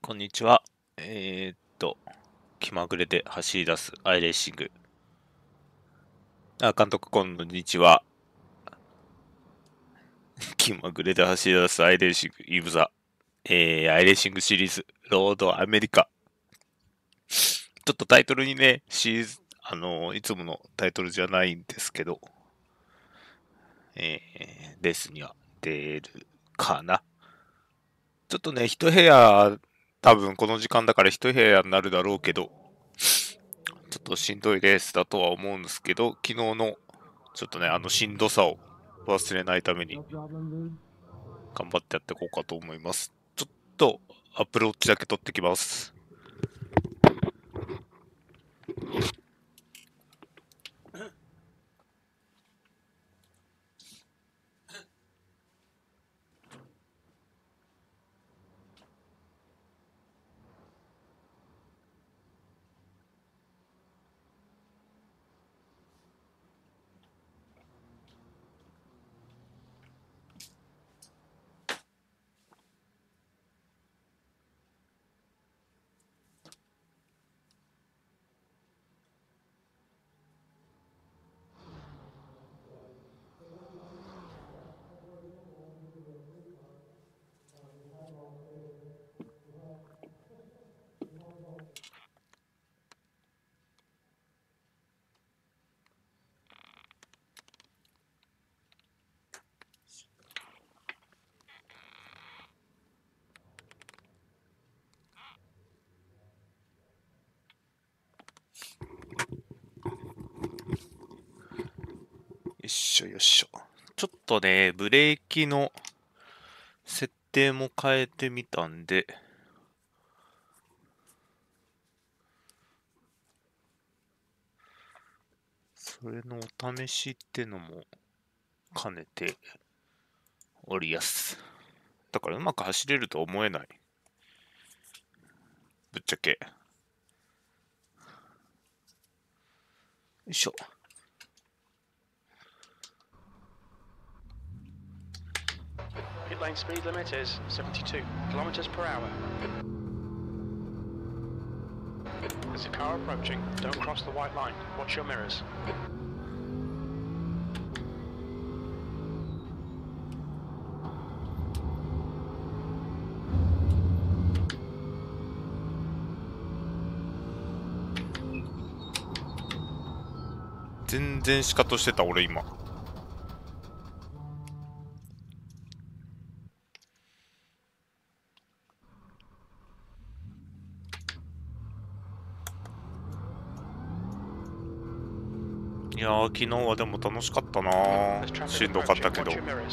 こんにちは。気まぐれで走り出すアイレーシング。監督、こんにちは。気まぐれで走り出すアイレーシング、イブザ。アイレーシングシリーズ、ロードアメリカ。ちょっとタイトルにね、いつものタイトルじゃないんですけど、レースには出るかな。ちょっとね、一部屋、多分この時間だから一部屋になるだろうけど、ちょっとしんどいレースだとは思うんですけど、昨日のちょっとね、しんどさを忘れないために頑張ってやっていこうかと思います。ちょっとアップルウォッチだけ取ってきます。よいしょよいしょ。ちょっとね、ブレーキの設定も変えてみたんで、それのお試しってのも兼ねておりやす。だからうまく走れると思えない。ぶっちゃけ。よいしょ。 Pit lane speed limit is 72 kilometers per hour. There's a car approaching. Don't cross the white line. Watch your mirrors. 全然シカトしてた俺今。いやー、昨日はでも楽しかったなー。しんどかったけど。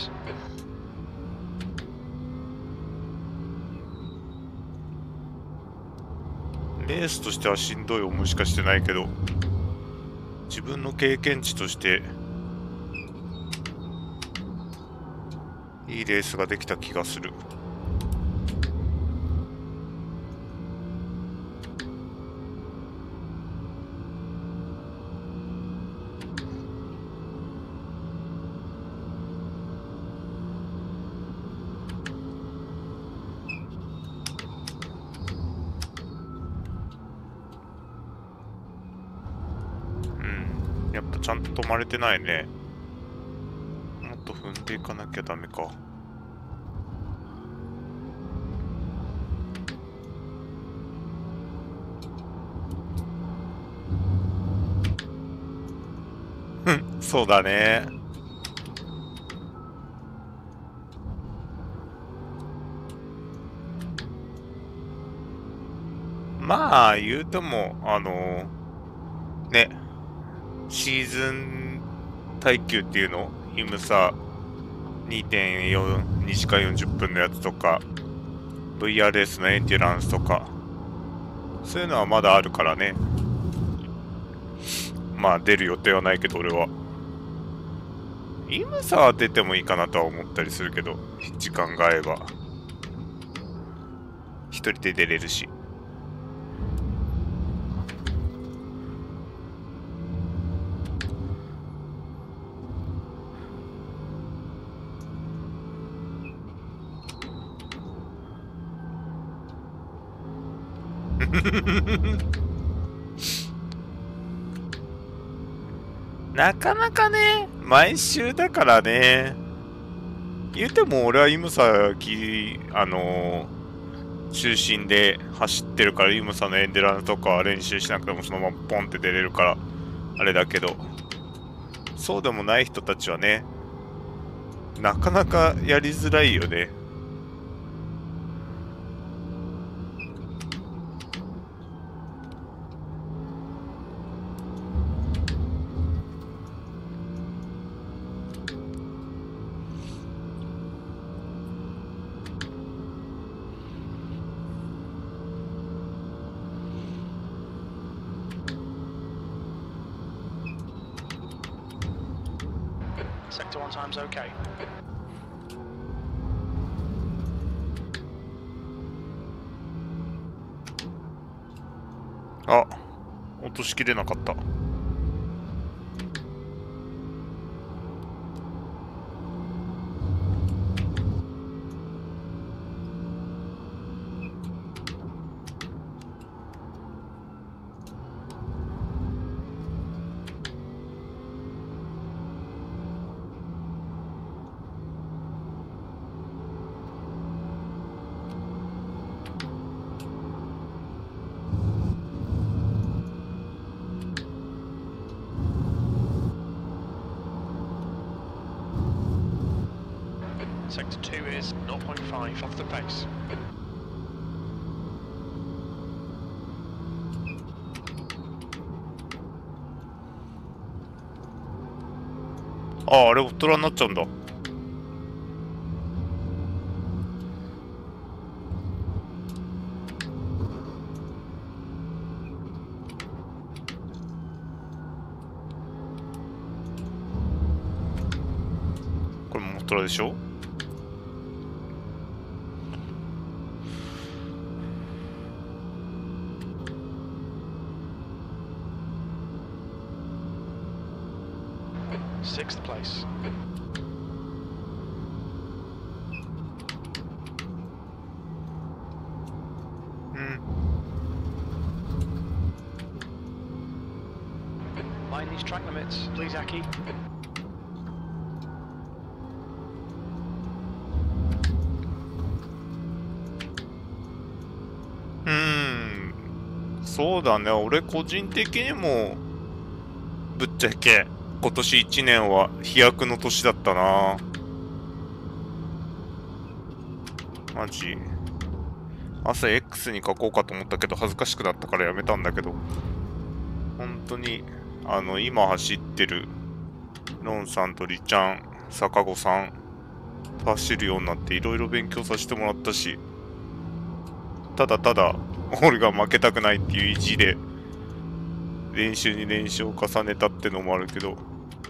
レースとしてはしんどい思いしかしてないけど、自分の経験値としていいレースができた気がする。やっぱちゃんと止まれてないね。もっと踏んでいかなきゃダメか。そうだね。まあ言うてもね、シーズン耐久っていうのイムサ 2.4 2時間40分のやつとか VRS のエンデュランスとかそういうのはまだあるからね。まあ出る予定はないけど俺はイムサは出てもいいかなとは思ったりするけど、時間が合えば一人で出れるし。 なかなかね、毎週だからね。言うても俺はイムサ中心で走ってるから、イムサのエンデランスとかは練習しなくてもそのままポンって出れるから、あれだけど、そうでもない人たちはね、なかなかやりづらいよね。 Sector 1 time's okay. あ、落としきれなかった。 Sector 2 is 0.5 off the pace. あ、あれ、大人になっちゃうんだ。これも大人でしょ。 6th place. うん。 Mind these track limits, please, Aki. そうだね。俺個人的にもぶっちゃけ今年1年は飛躍の年だったな。マジ朝 X に書こうかと思ったけど恥ずかしくなったからやめたんだけど、本当に今走ってるロンさんとリちゃん、坂子さんと走るようになっていろいろ勉強させてもらったし、ただただ俺が負けたくないっていう意地で練習に練習を重ねたってのもあるけど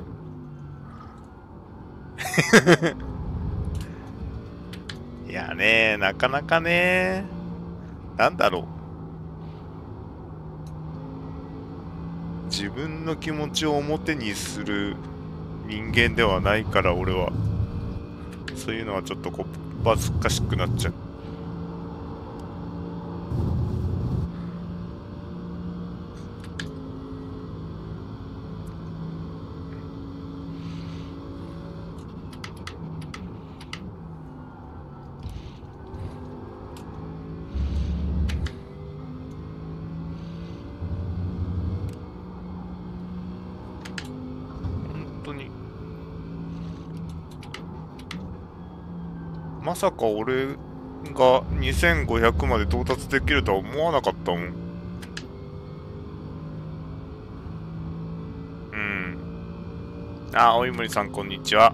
いやね、なかなかね、なんだろう、自分の気持ちを表にする人間ではないから俺はそういうのはちょっとこう恥ずかしくなっちゃう。まさか俺が2500まで到達できるとは思わなかったもん。うん。あ、おいもりさんこんにちは。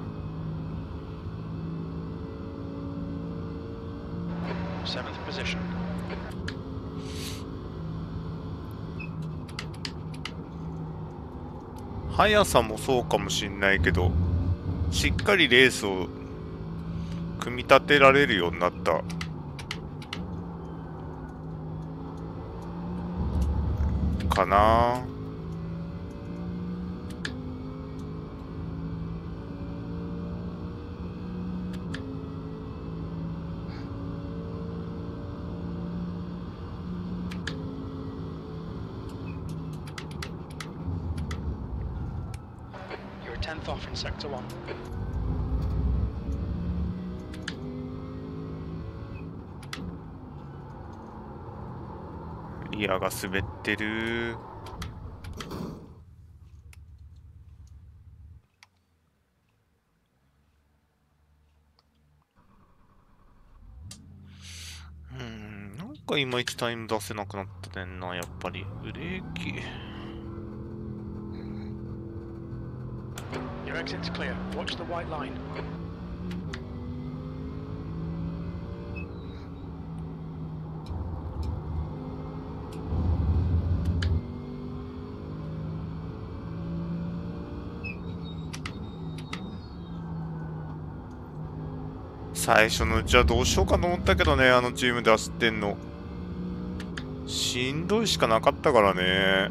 7th position. 速さもそうかもしんないけど、しっかりレースを組み立てられるようになったかな。 10th off in sector 1. リアが滑ってる。なんかいまいちタイム出せなくなったねんな、やっぱり。ブレーキ。 Your exit's clear. Watch the white line. 最初のうちはどうしようかと思ったけどね、あのチームで走ってんの。しんどいしかなかったからね。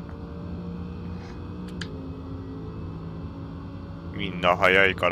みんな速いから。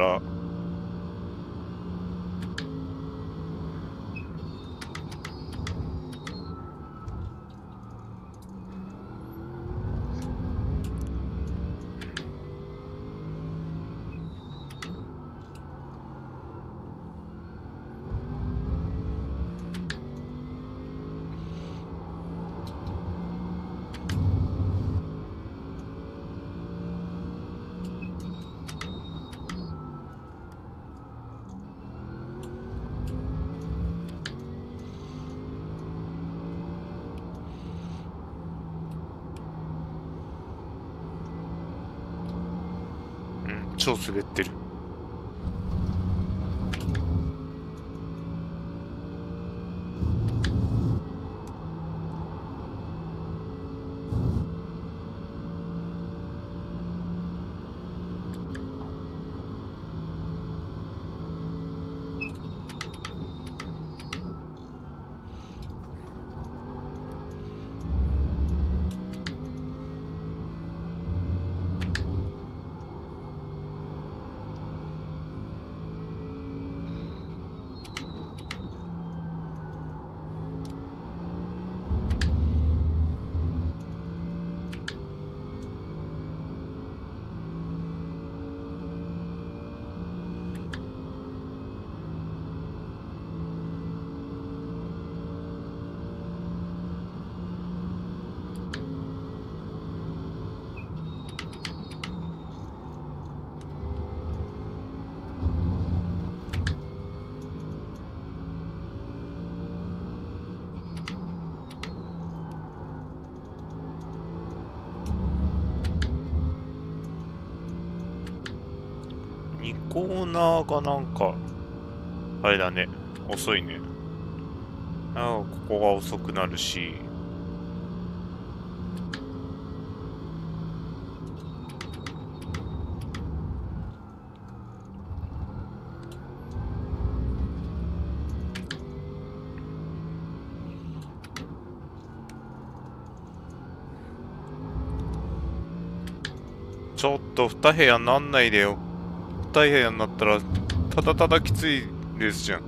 超滑ってる。2コーナーがなんか、あれだね、遅いね。ここが遅くなるし。ちょっと2部屋なんないでよ。2部屋になったらただただきついレースじゃん。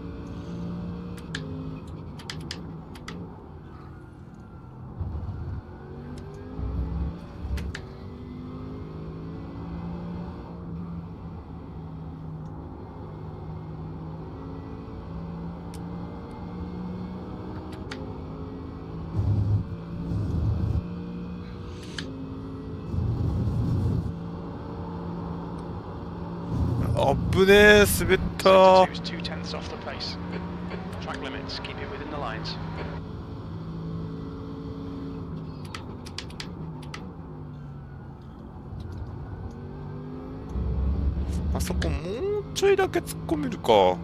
あぶねえ、滑った。 Sector 2 is 2 tenths off the pace. Track limits. Keep it within the lines. あそこもうちょいだけ突っ込めるか。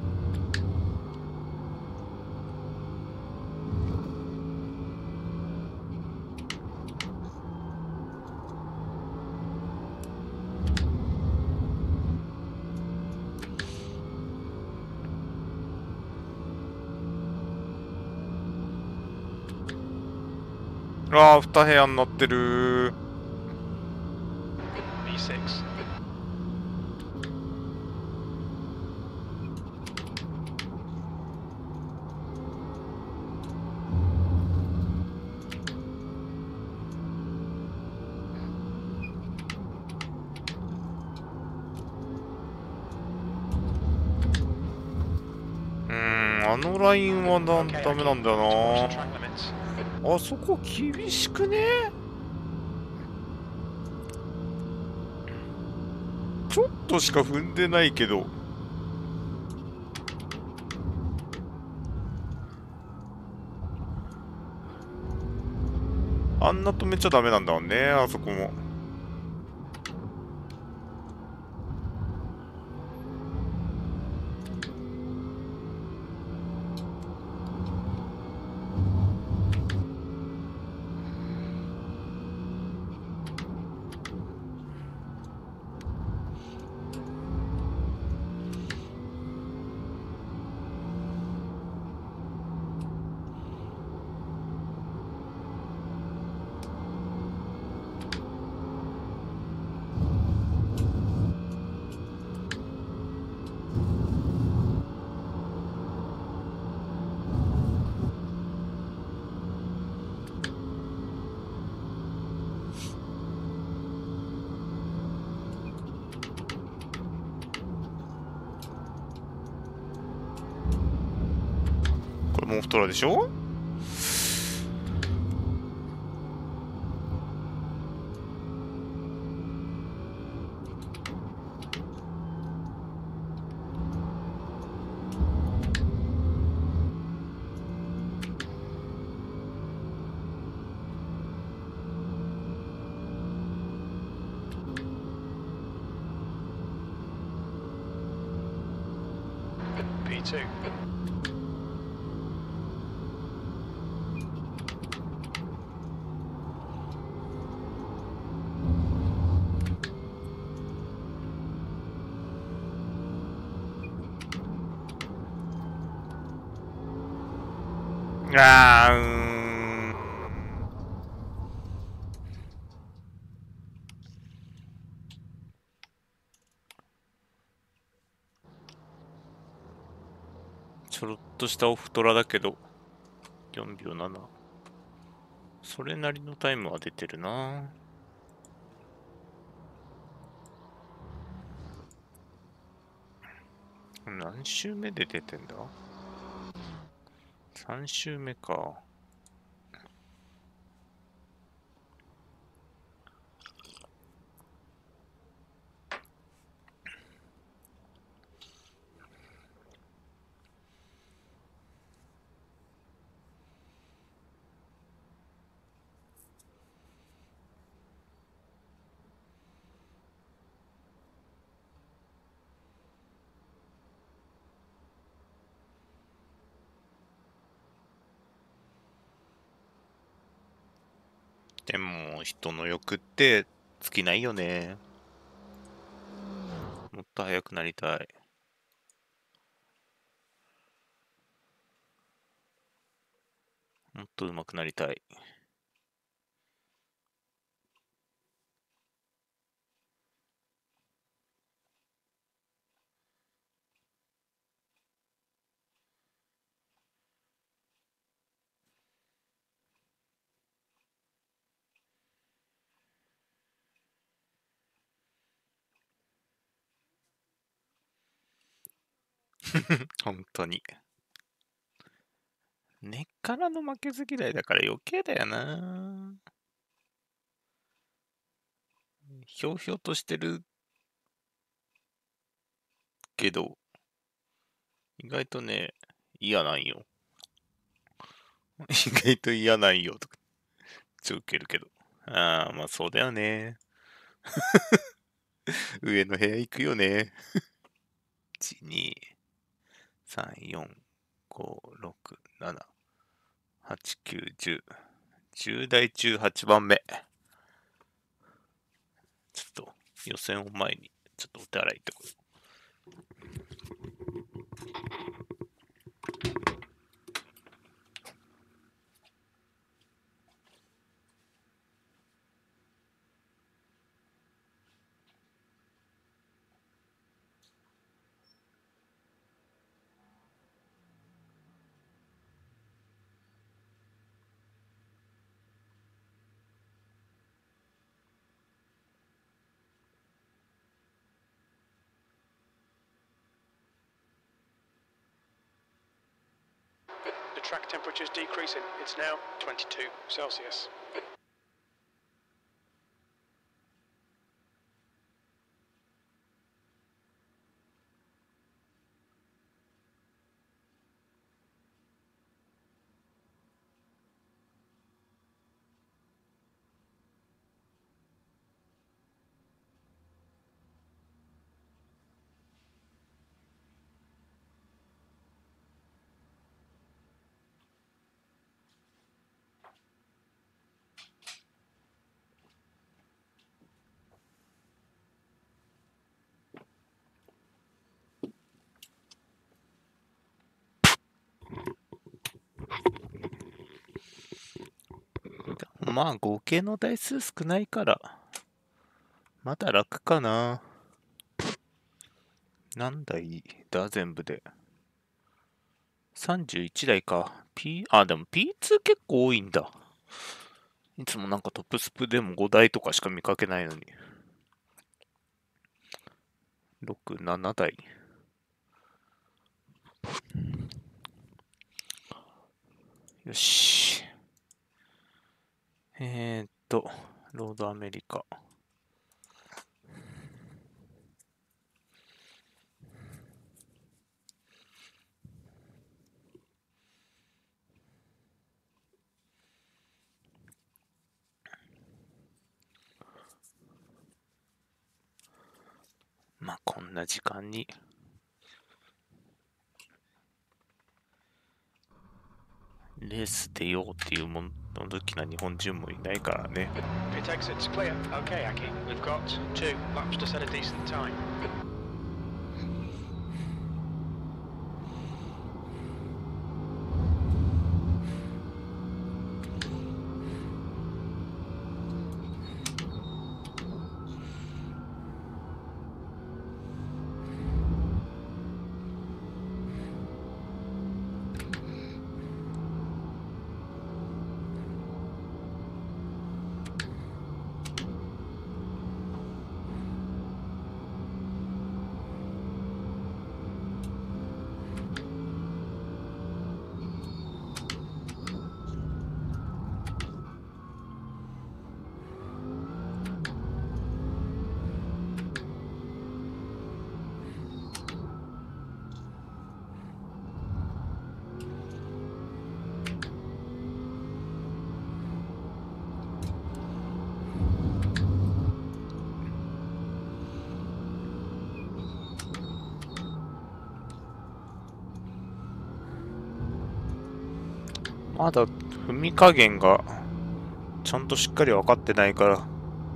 ああ、2部屋になってる。 B6. ああのラインはダ Okay, メなんだよ caution な。 track limits. あそこ厳しくね？ちょっとしか踏んでないけど。あんな止めちゃダメなんだもんね、あそこも。これモンストラでしょ？ P2. Ah. ちょろっとしたオフトラだけど、4秒7。それなりのタイムは出てるな。何周目で出てんだ？ 3 周目か。でも、人の欲って尽きないよね。もっと速くなりたい。もっと上手くなりたい。本当に。根っからの負けず嫌いだから余計だよな。ひょうひょうとしてるけど、意外とね、嫌なんよ。意外と嫌なんよとか、ちょウケるけど。ああ、まあそうだよね。上の部屋行くよね。1、2、3、4、5、6、7、8、9、10。10代中8番目。ちょっと予選を前に、ちょっとお手洗い行ってこい。 track temperature's decreasing. It's now 22 Celsius. まあ合計の台数少ないからまだ楽かな。何台だ全部で31台か。でも P2 結構多いんだ。いつもなんかトップスプでも5台とかしか見かけないのに。6、7台。よし。ロードアメリカ。まあこんな時間にレース出ようっていうもの好きな日本人もいないからね。 Pit exit's clear. Okay, Aki. We've got 2 laps to set a decent time. まだ踏み加減がちゃんとしっかり分かってないから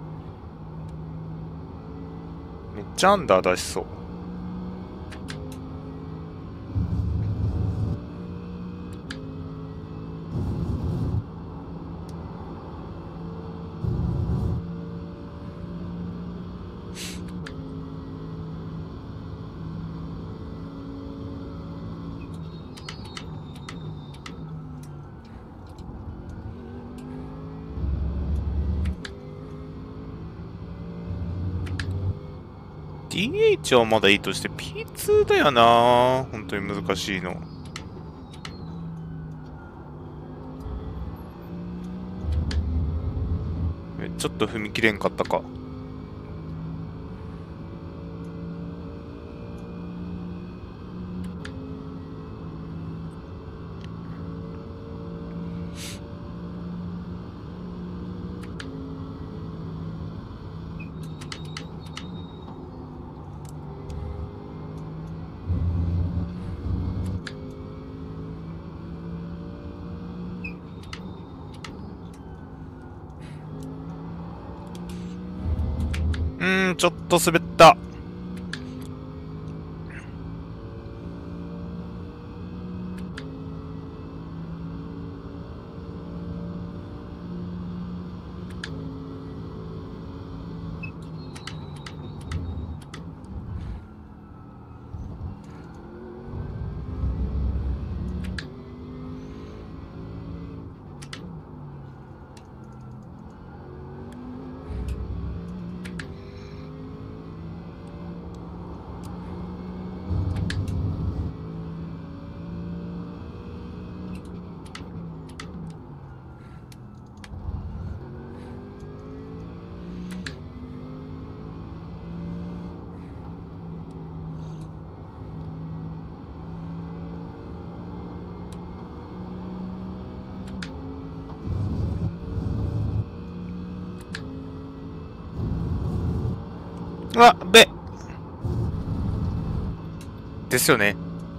めっちゃアンダー出しそう。DH はまだいいとして P2 だよな。本当に難しいの。ちょっと踏み切れんかったか。ちょっと滑った。 あ、ですよね。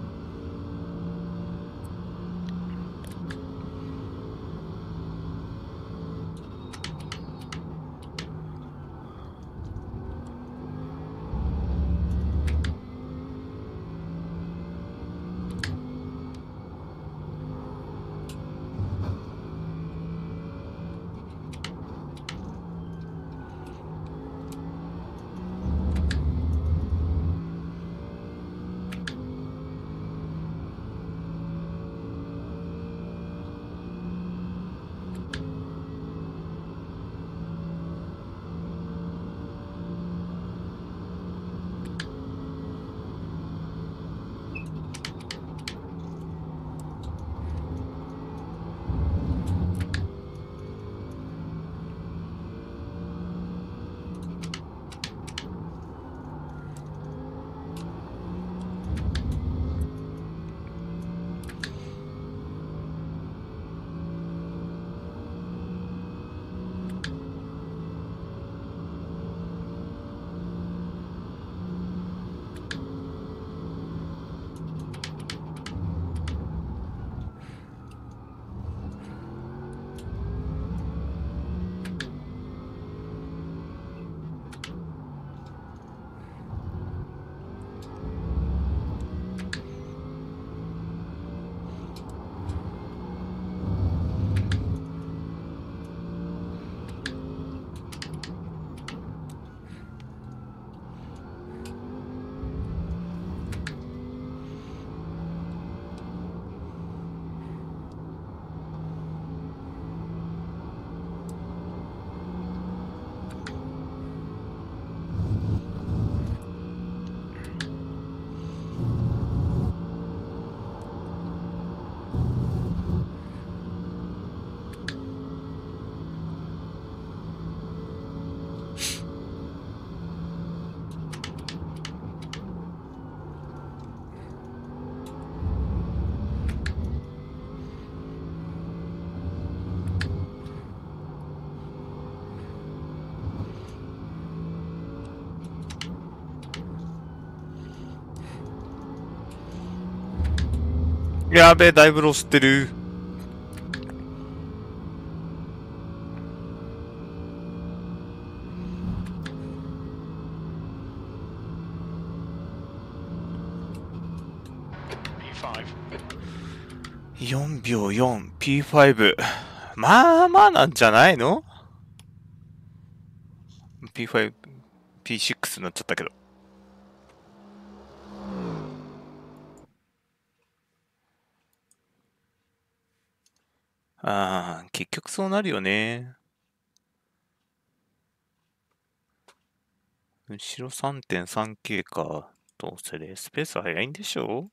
やべえ、だいぶロスってる。4秒4、P5。まあまあなんじゃないの？ P5、P6 になっちゃったけど。ああ、結局そうなるよね。後ろ 3.3K か。どうせレースペース早いんでしょ？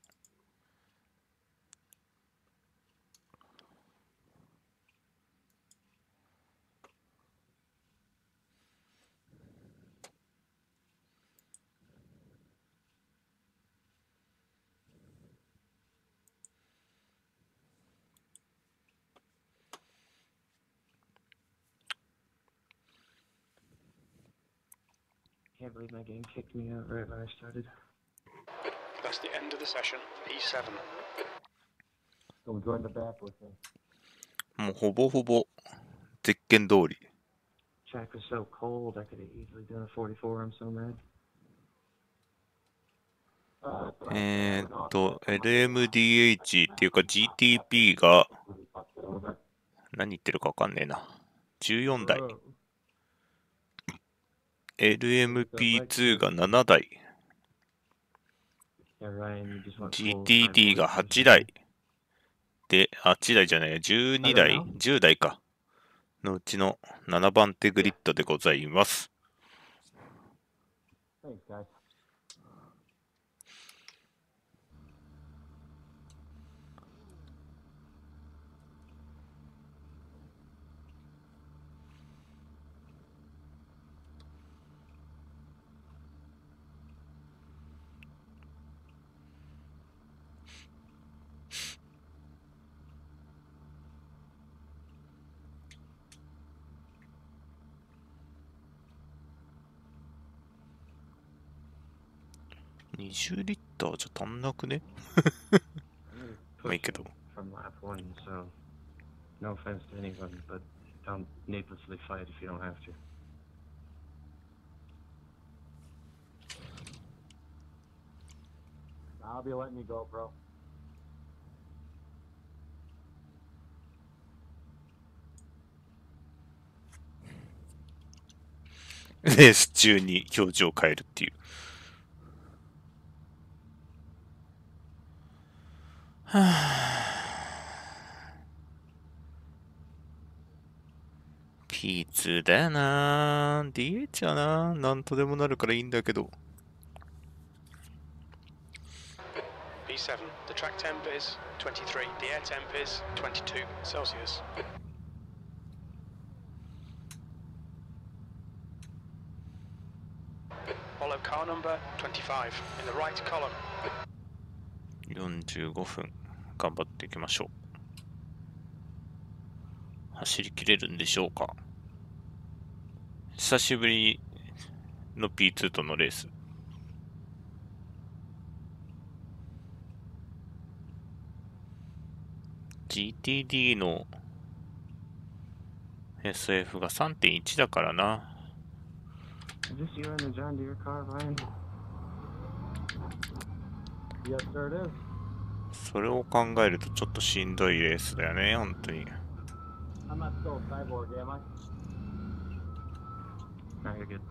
Can't believe my game kicked me out right when I started. That's the end of the session. P7. Go join the back with me. もうほぼほぼ、ゼッケン通り。 Track was so cold, I could have easily done a 44. I'm so mad. LMDH っていうか GTP が、何言ってるかわかんねえな。14台。LMP2 が7台。 Yeah, Ryan, you just want full GTD が8台。で、8台じゃない、12台、10台か。のうちの7番手グリッドでございます。 Thanks, guys. 20リッターじゃ足んなくね？ まあいいけど。 From lap 1, so no offense to anyone, but don't needlessly fight if you don't have to. I'll be letting you go, bro. レース中に表情を変えるっていう。はぁ。P2 だよなぁ。DH はなぁ。なんとでもなるからいいんだけど。 P7, the track temp is 23, the air temp is 22 Celsius. Follow car number 25 in the right column. 45分頑張っていきましょう。走り切れるんでしょうか。久しぶりの P2 とのレース。GTD の SF が 3.1 だからな。 Is this you in the John Deere car, Ryan? Yes, sir, it is. それを考えるとちょっとしんどいレースだよね、本当に。 I'm not still a cyborg, am I? No, you're good.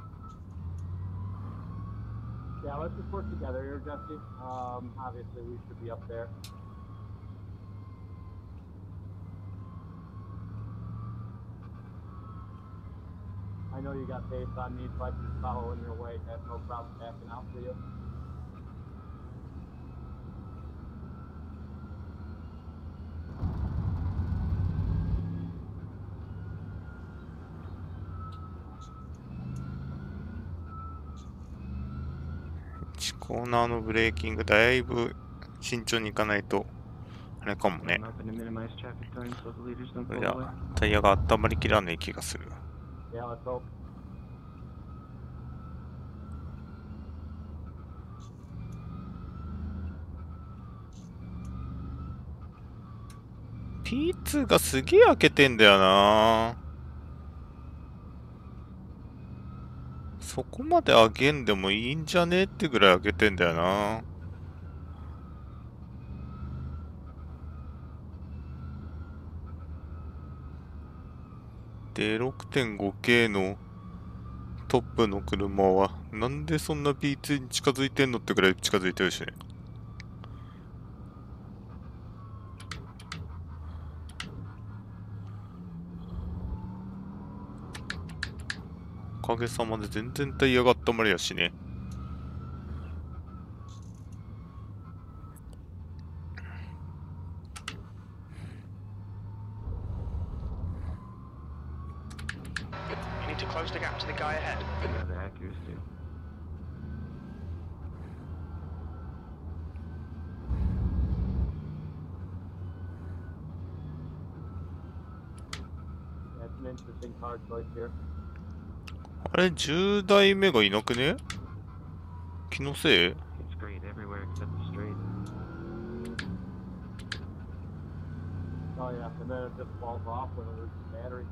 Yeah, let's just work together here, Jesse. Obviously, we should be up there. I know you got pace on me, so I can just follow in your wake. I have no problem passing out for you. 1コーナーのブレーキングだいぶ慎重にいかないとあれかもね。 I'm hoping to minimize traffic time so the leaders don't こ pull れ away. はタイヤが温まりきらない気がする。 Yeah, let's hope. P2 がすげえ開けてんだよな。そこまで上げんでもいいんじゃねってぐらい開けてんだよな。で、6.5K のトップの車はなんでそんな P2 に近づいてんのってぐらい近づいてるしね。おかげさまで全然タイヤが温まりやしね。 You need to close the gap to the guy ahead. Yeah, the Acuras do. That's an interesting car choice here. あれ、10台目がいなくね？気のせい？ It's great everywhere except the straight. Oh yeah, and then it just falls off when it loses battery.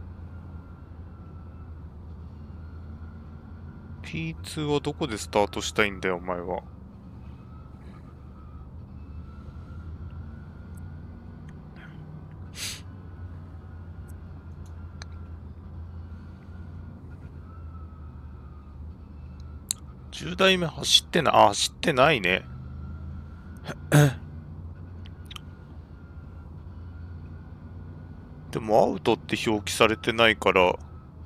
P2 はどこでスタートしたいんだよ、お前は。10台目走ってな、走ってないね。でもアウトって表記されてないから、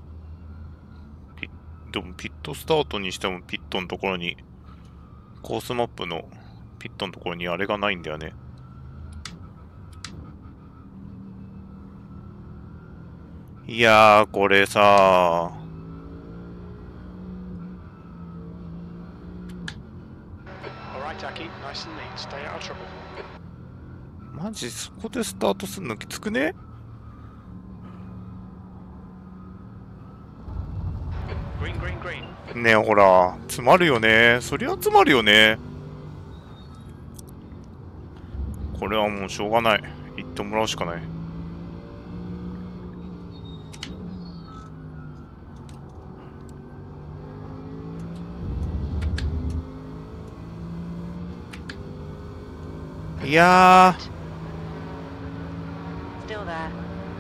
でもピットスタートにしてもピットのところに、コースマップのピットのところにあれがないんだよね。いやー、これさー。 Alright, Aki, nice and neat. Stay out of trouble. マジそこでスタートするのきつくね？ Green, green, green. ねえほら、詰まるよね。そりゃ詰まるよね。 これはもうしょうがない。行ってもらうしかない。いや Still there.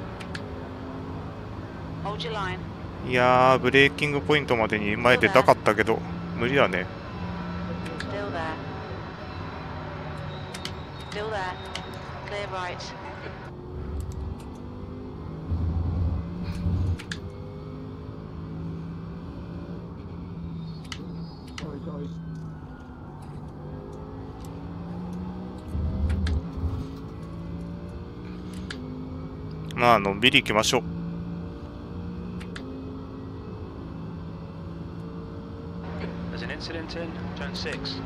Hold your line. ー、いやー、ブレーキングポイントまでに前出たかったけど、無理だね。 Still there. Still there. Clear right. Sorry, sorry. まあ、のんびり行きましょう。 There's an incident in turn 6.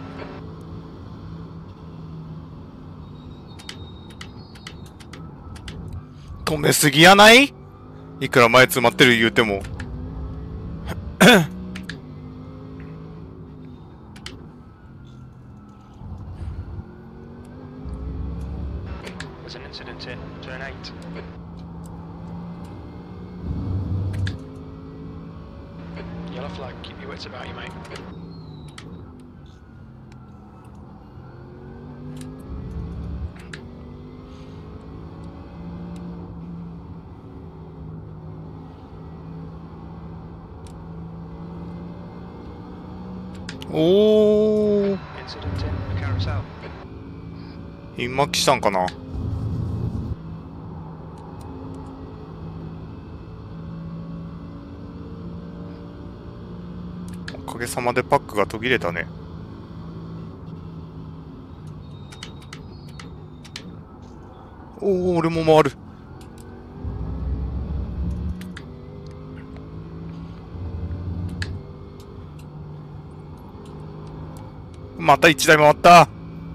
止めすぎやない？いくら前詰まってる言うても。 There's an incident in turn 8. Yellow flag, keep your wits about you, mate. おー、 Incident in carousel. 今来たんかな。おかげさまでパックが途切れたね。おお、俺も回る。また1台回った。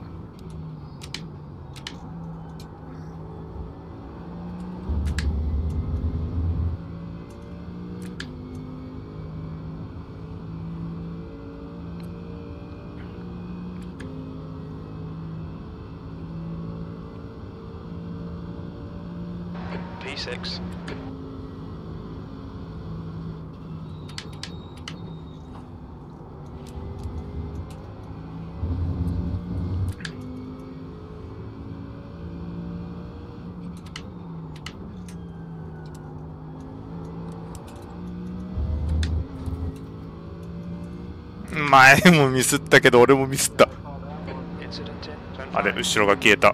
P6. 前もミスったけど俺もミスった。 Incident in turn あれ、 5. 後ろが消えた。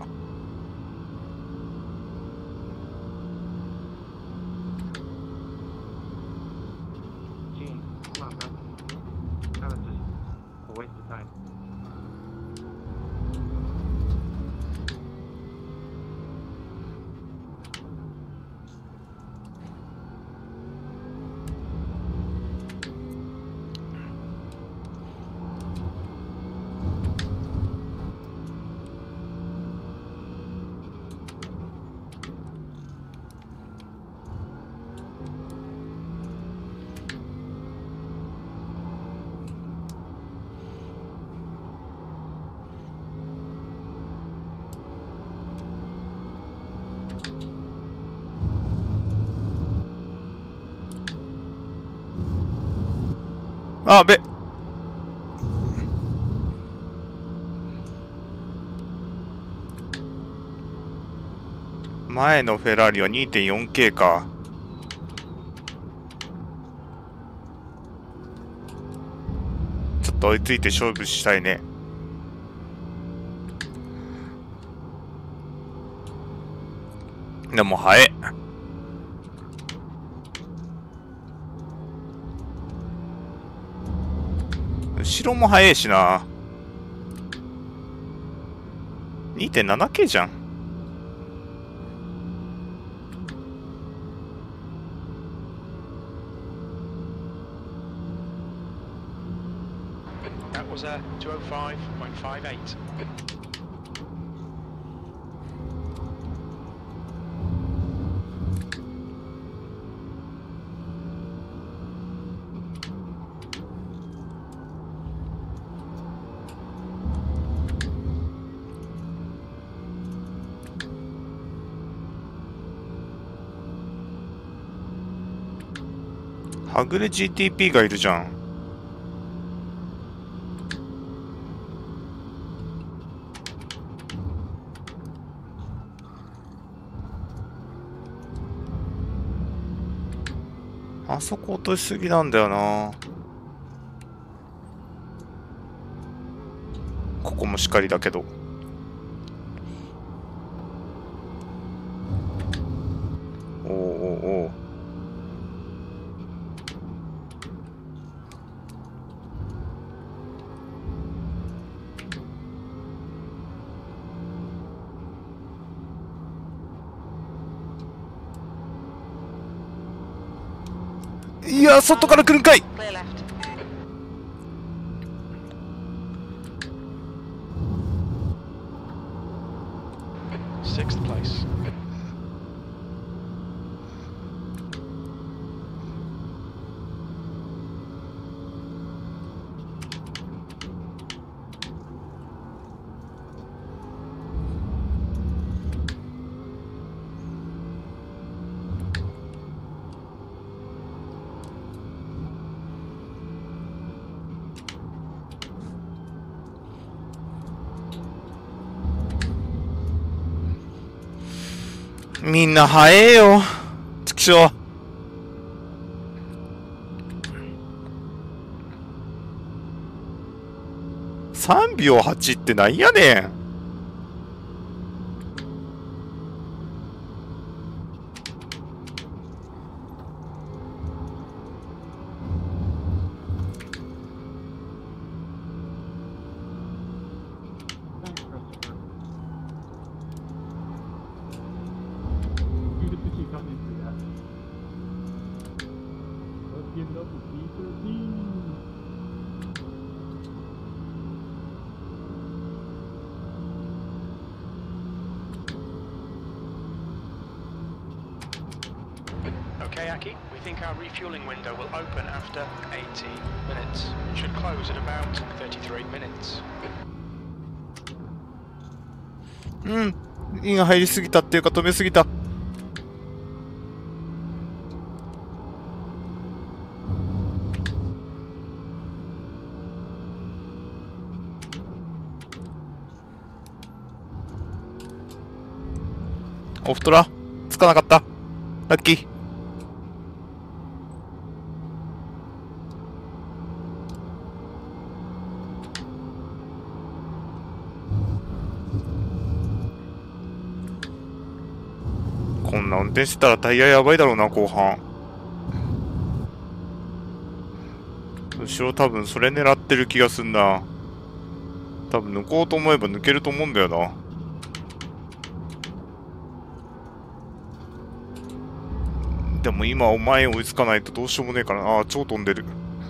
Gene, come on, bro. That was just a waste of time. あべ。前のフェラーリは 2.4K か。ちょっと追いついて勝負したいね。でも速い。後ろも速いしな。2.7K じゃん。 That was a 205.58. うはぐれ GTP がいるじゃん。あそこ落としすぎなんだよな。ここもしかりだけど。おおおお。いや、外から来るんかい。 Clear left. Sixth place. みんな早えよ。ちくしょう。3秒8ってなんやねん。 Thanks, Christopher. You get to keep coming through that. Let's give it up to B13. Okay, Aki, we think our refueling window will open after 80 minutes. It should close at about 33 minutes. うん。インが入りすぎたっていうか止めすぎた。オフトラつかなかった。ラッキー。こんな運転してたらタイヤやばいだろうな、後半。後ろ多分それ狙ってる気がすんな。多分抜こうと思えば抜けると思うんだよな。でも今お前追いつかないとどうしようもねえからな。ああ、超飛んでる。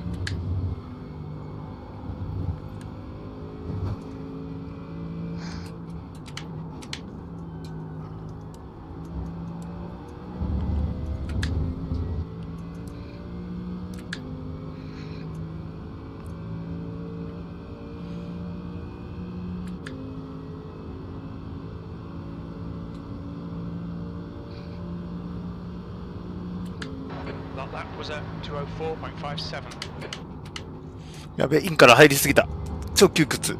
That lap was at 204.57. やべえ、インから入りすぎた。超窮屈。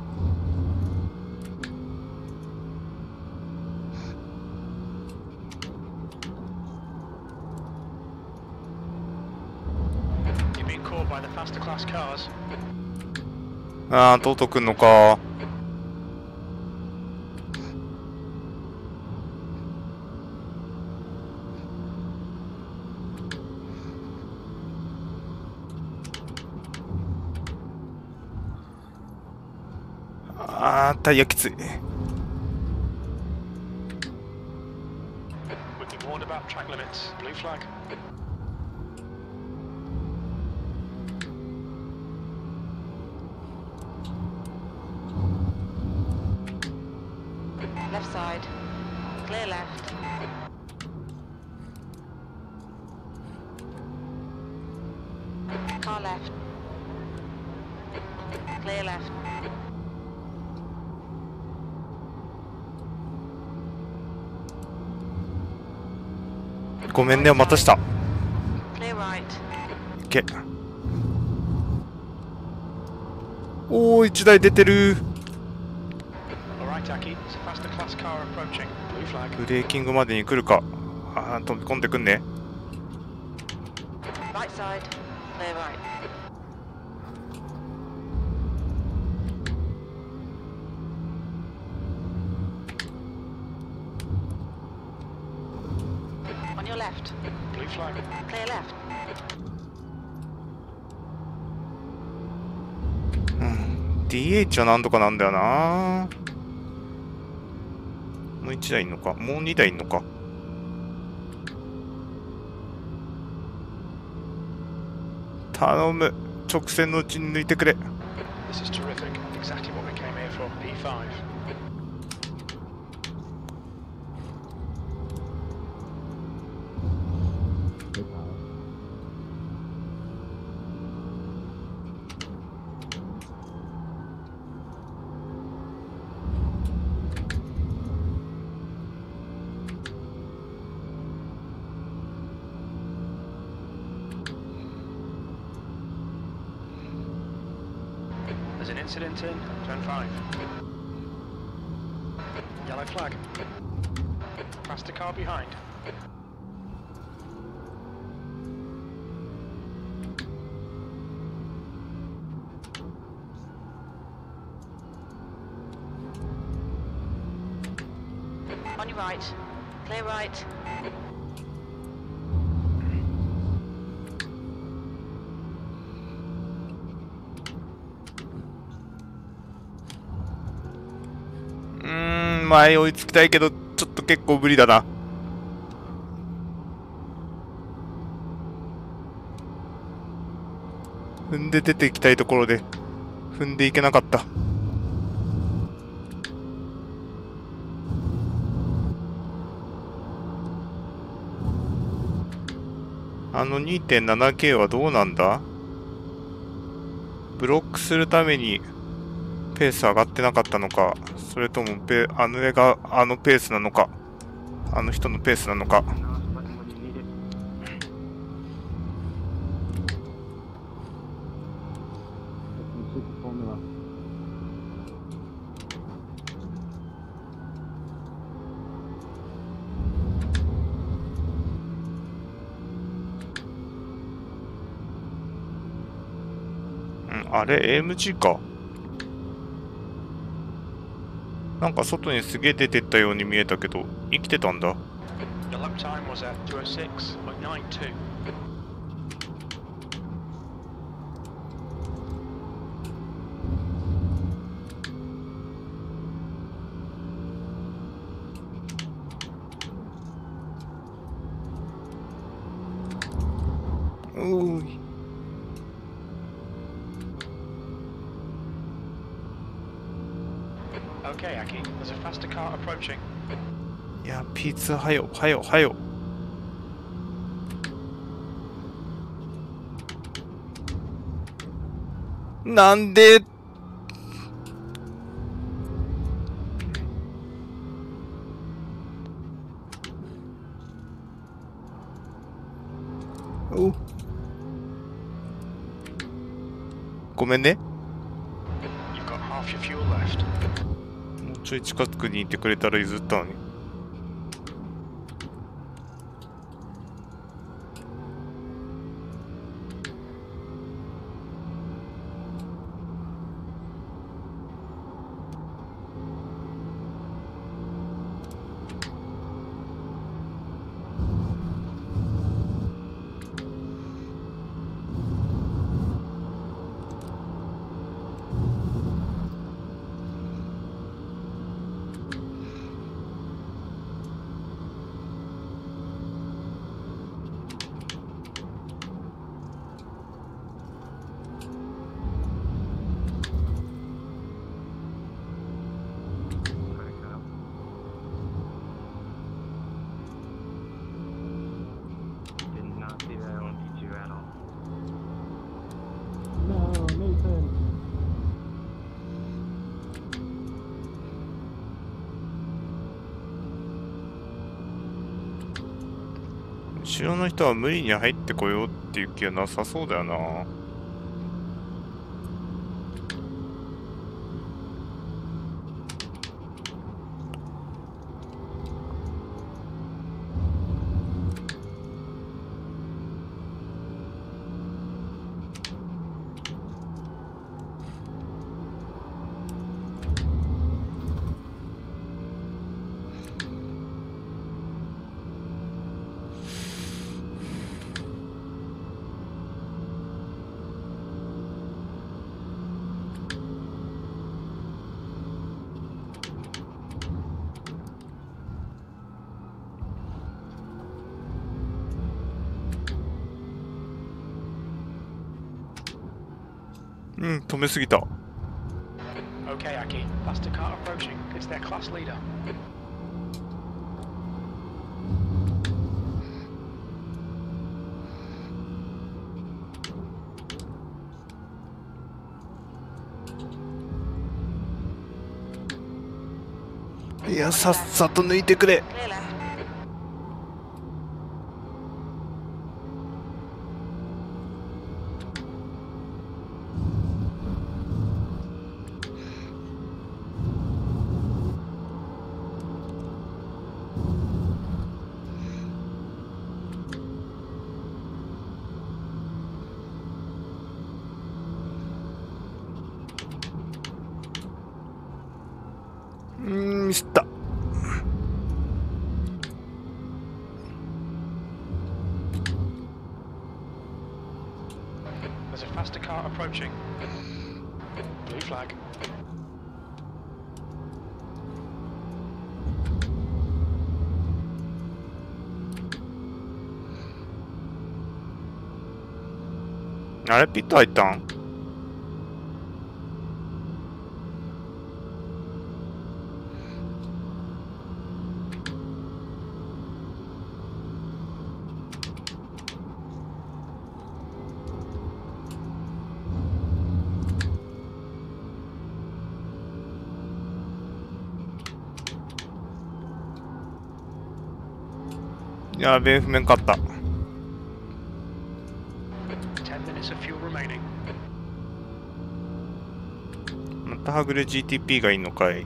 You've been caught by the faster class cars. ああ、とうとう来んのか。あー、タイヤきつい。 We've been warned about track limits. Blue flag. Left side. Clear left. Car left. Clear left. ごめんね、待たした。 Clear right. ケー。おー、1台出てる。 Alright, Aki. It's a faster class car approaching. Blue flag. ブレーキングまでに来るか。あー、飛び込んでくんね。 Right side. Clear right. On your left. Blue flag. Clear left. うん。DH は何とかなんだよな。もう1台いんのか。もう2台いんのか。頼む。直線のうちに抜いてくれ。 This is terrific. Exactly what we came here for. P5. There's an incident in turn 5. Yellow flag. Faster car behind. On your right. Clear right. 前追いつきたいけど、ちょっと結構無理だな。踏んで出ていきたいところで、踏んでいけなかった。あの 2.7K はどうなんだ？ブロックするためにペース上がってなかったのか、それともあの絵があのペースなのか、あの人のペースなのか。あれ AMG か。なんか外にすげえ出てったように見えたけど、生きてたんだ。 Your lap time was at 206.92. Okay, Aki. There's a faster car approaching. いや、P2 はよ、はよ、はよ。なんでおごめんね。 You've got half your fuel left. もうちょい近くにいてくれたら譲ったのに。 後ろの人は無理に入ってこようっていう気はなさそうだよな。うん、止めすぎた。 Okay, Aki. Faster car approaching. It's their class leader. いや、さっさと抜いてくれ。 Clear left. ミスった。 There's a faster car approaching. Blue flag. あれ、ピット入ったん？やべえ、譜面勝った。 10 minutes of fuel remaining. またはぐれ GTP がいいのかい。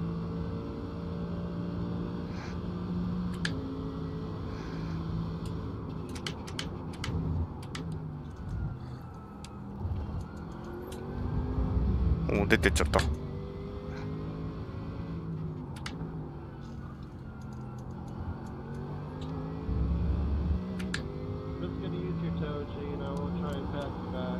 お、出てっちゃった。 Just gonna use your toe, G, and I won't try and pass you back.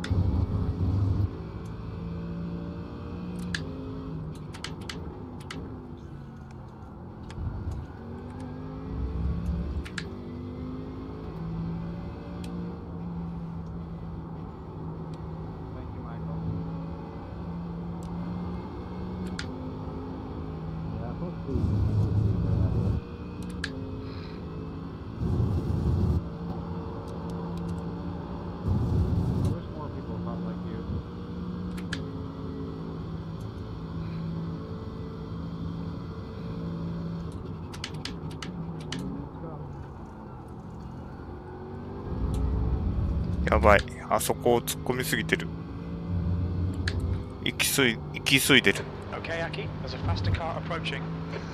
Thank you, Michael. Yeah, hopefully. I wish more people thought like you. Let's go. やばい。あそこを突っ込みすぎてる。行き急いでる。 Okay, Aki. There's a faster car approaching.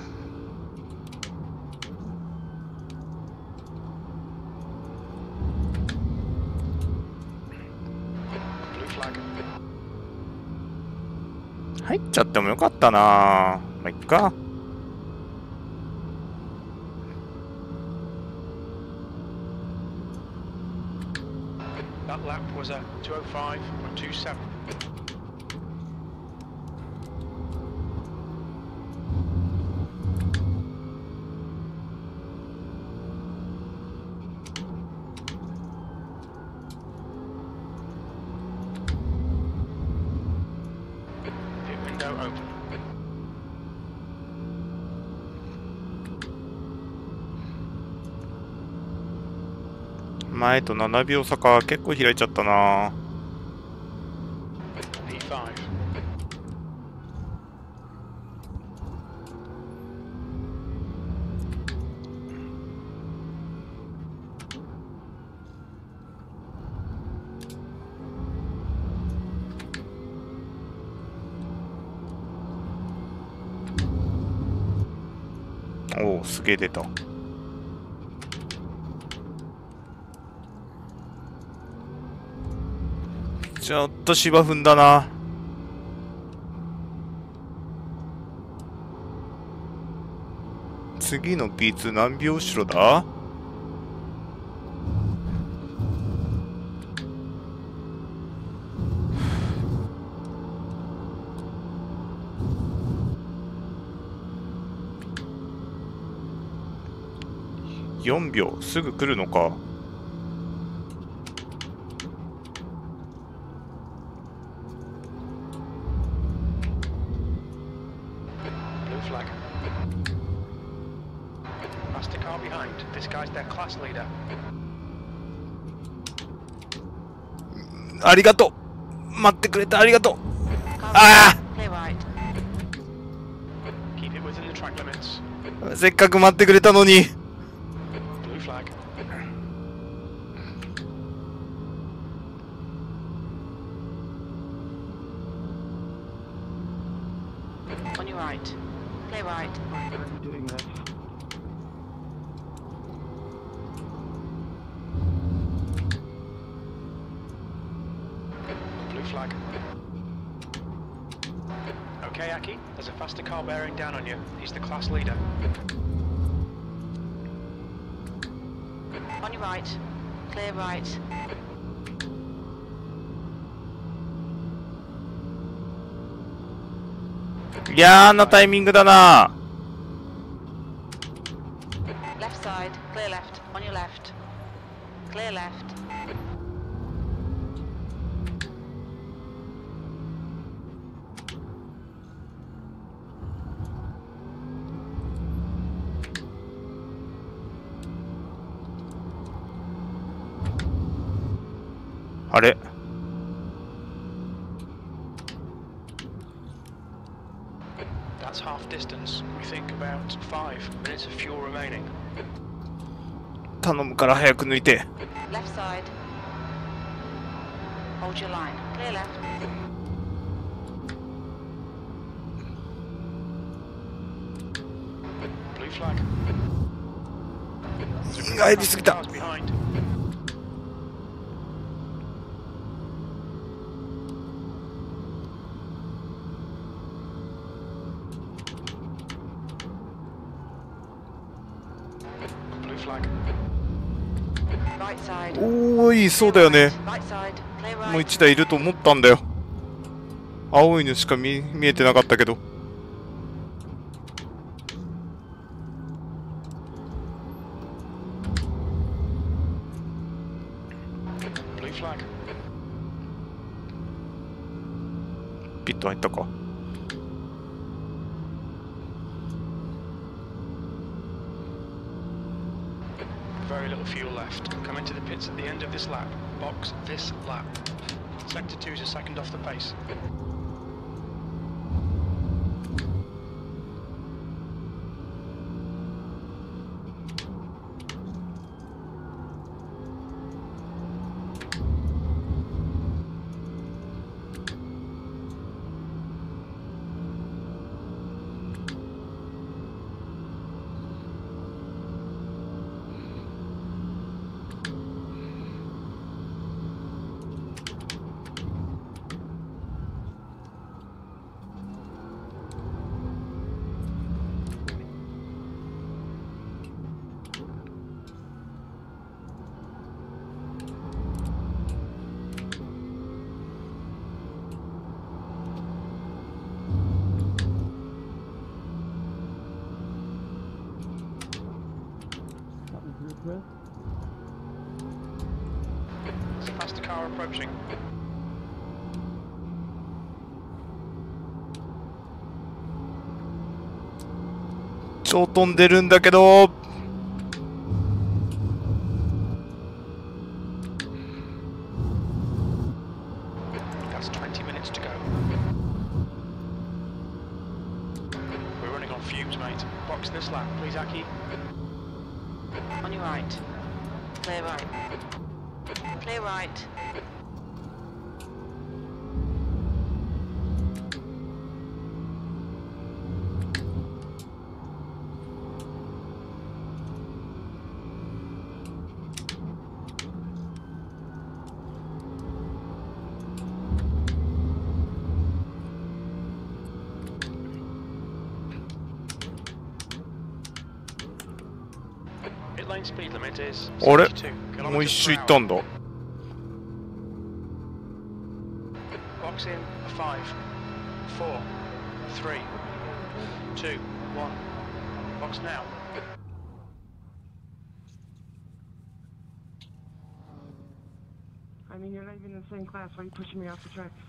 Blue flag. 入っちゃってもよかったな。まあ、いっか。 That lap was a 2:05.27. Pit window open. 前と7秒差か。結構開いちゃったな。 P5. うおお、すげえ出た。ちょっと芝踏んだな。次の P2 何秒後ろだ？4秒、すぐ来るのか。 Blue flag. Faster car behind. This guy's their class leader. ありがとう。待ってくれてありがとう。 Car あ clear right. Keep it within the track limits. あ、せっかく待ってくれたのに。 Blue flag. On your right. Clear right. Why are you doing that? Blue flag. Okay, Aki. There's a faster car bearing down on you. He's the class leader. On your right. Clear right. 嫌なタイミングだな。 Left side. Clear left. On your left. Clear left. あれ？ That's half distance. We think about 5 minutes of fuel remaining. 頼むから早く抜いて。 Left side. Hold your line. Clear left. Blue flag. 入りすぎた。 Cars behind. Blue flag. Right side. おーい、そうだよね。 Right side. Clear もう right. 1台いると思ったんだよ。青いのしか見えてなかったけど。 Blue flag. ピット入ったか。 Very little fuel left. Come into the pits at the end of this lap. Box this lap. Sector 2 is a second off the pace. There's a faster car approaching. 超飛んでるんだけど。 That's 20 minutes to go. We're running on fumes, mate. Box this lap, please, Aki. On your right. Clear right. Clear right. Speed limit is あれ 72 もう一 kilometers 周 per 行った hour. んだ。 Box in 5, 4, 3, 2, 1. Box now. I mean, you're not even in the same class. Why are you pushing me off the track?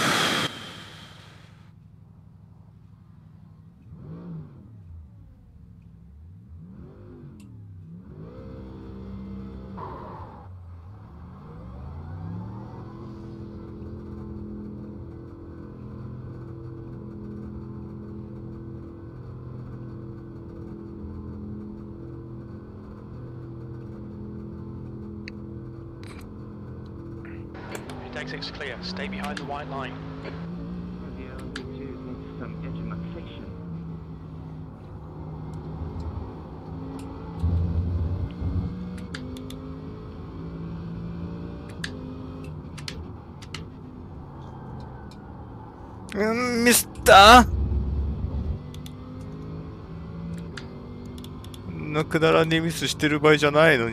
Exit's clear. Stay behind the white line. The LMP2 needs some edumation. ミスったこんなくだらねえミスしてる場合じゃないのに。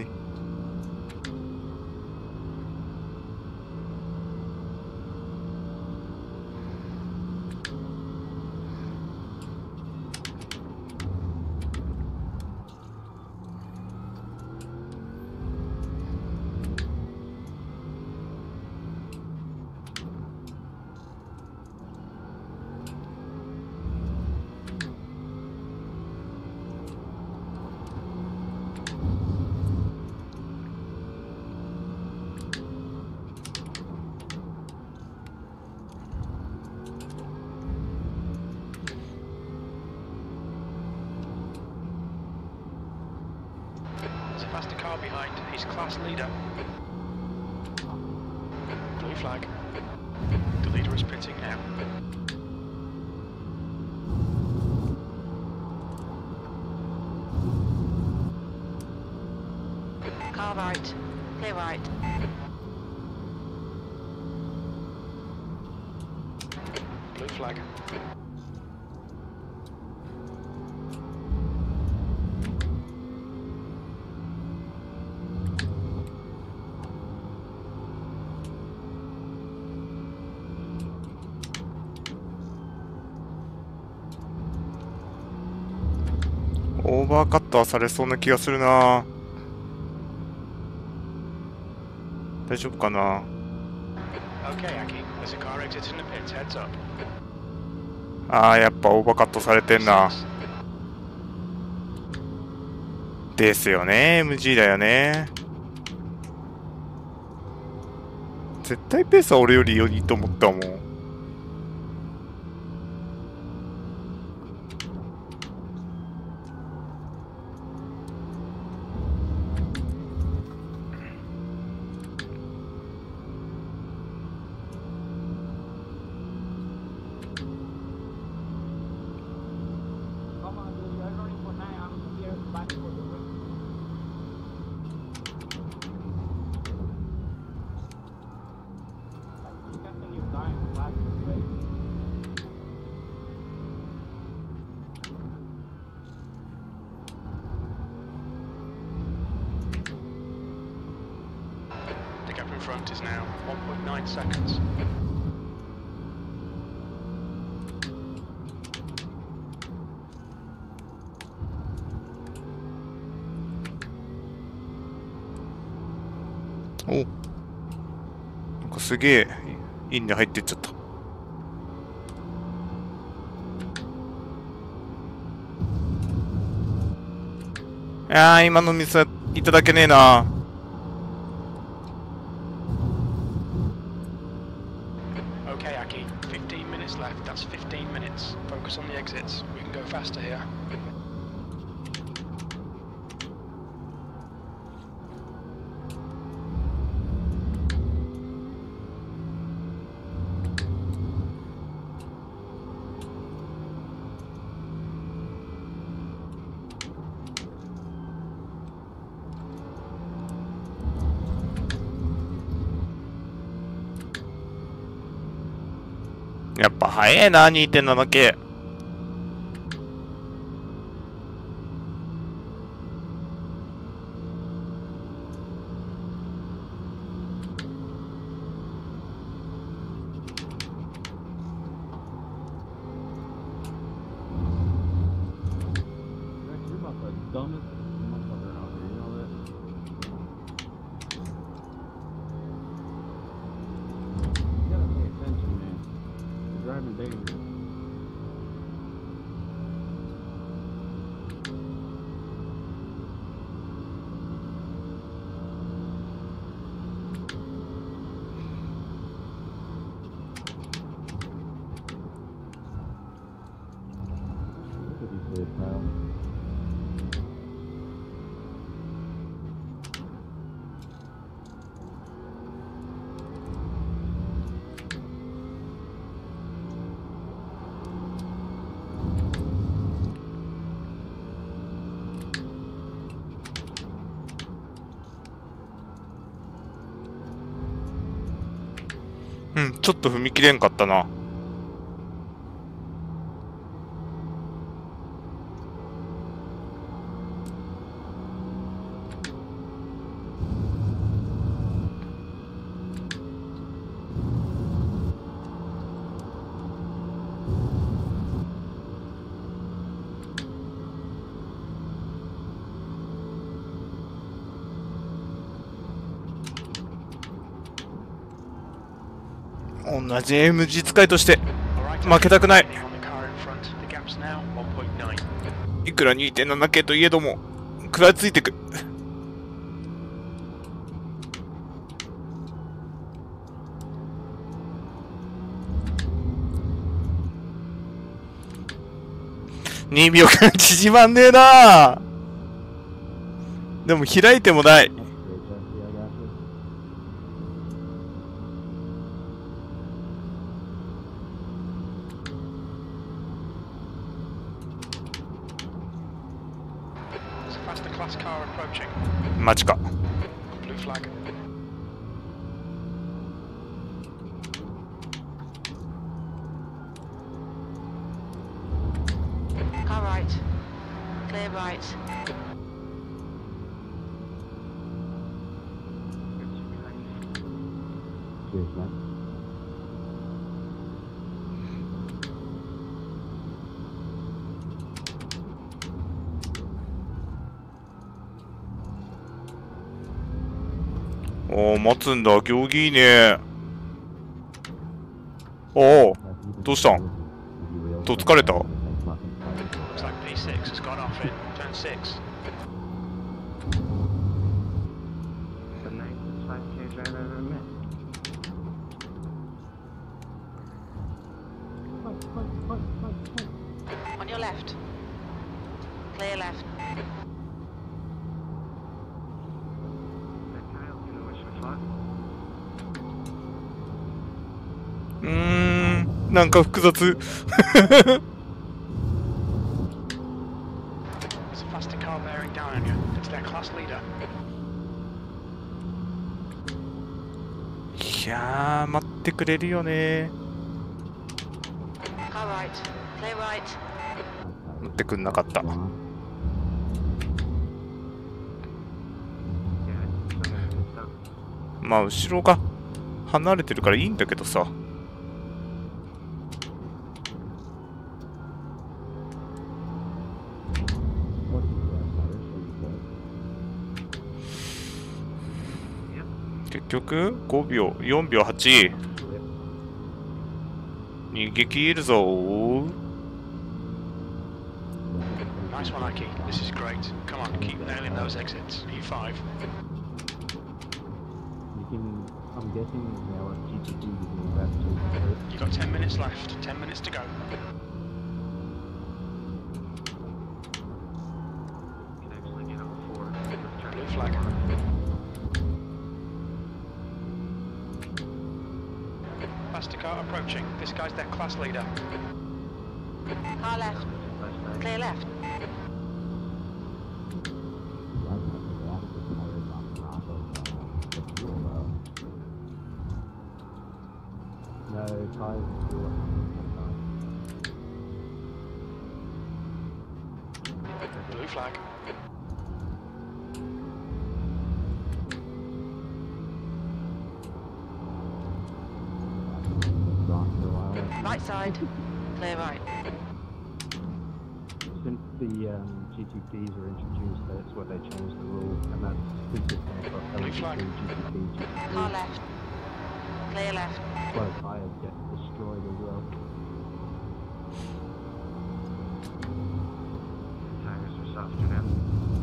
There's a faster car behind. He's class leader. Blue flag. The leader is pitting now. Car right. Clear right. Blue flag. オーバーカットはされそうな気がするな。大丈夫かな。 Okay, Aki. There's a car exit in the pits. Heads up. あー、やっぱオーバーカットされてんな。ですよね、MG だよね。絶対ペースは俺よりいいと思ったもん。 Come on, dude. You're running for 9. I'm here fighting for the win. You can't think you're dying. Last race. The gap in front is now 1.9 seconds. お、なんかすげえインに入ってっちゃった。いやー、今のミスはいただけねえな。 Okay, Aki. 15 minutes left. That's 15 minutes. Focus on the exits. We can go faster here. やっぱ早えな、2.7 系。 dangerous. Pretty safe now. うん、ちょっと踏み切れんかったな。同じ MG 使いとして負けたくない。いくら 2.7K といえども食らいついてく。2秒間縮まんねえな。でも開いてもない。マジか。 Car right. Clear right. Cheers, man. おお、待つんだ。行儀いいね。おお、どうしたん？と疲れた？ On your left. Clear left. Mm, なんか複雑。いやー、待ってくれるよね。 Car right. Clear right. 待ってくんなかった。まあ後ろが離れてるからいいんだけどさ。結局5秒4秒8。逃げ切るぞー。 Nice one, Aki. This is great. Come on, keep nailing those exits. E5. I'm guessing now at GTT you can grab to You've got 10 minutes left. 10 minutes to go. Can actually get on 4. Blue flag. Faster car approaching. This guy's their class leader. Car left. Clear left. No, cars. Blue flag. Right side. Clear right. Since the GTPs were introduced, that's what they changed the rule, and that's consistent across Blue LGP, flag. GTP, GTP. Car left. Clear left. Well, tires get destroyed as well. faster now.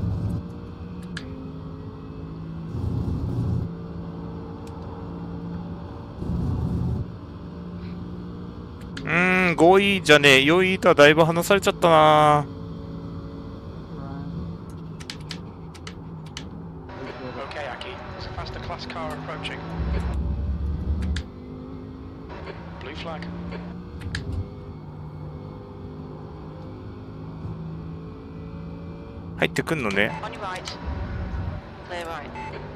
5位じゃねえ、4位とはだいぶ離されちゃったな。 Okay, Aki. There's a faster class car approaching. Blue flag. 入ってくんのね。 On your right. Clear right.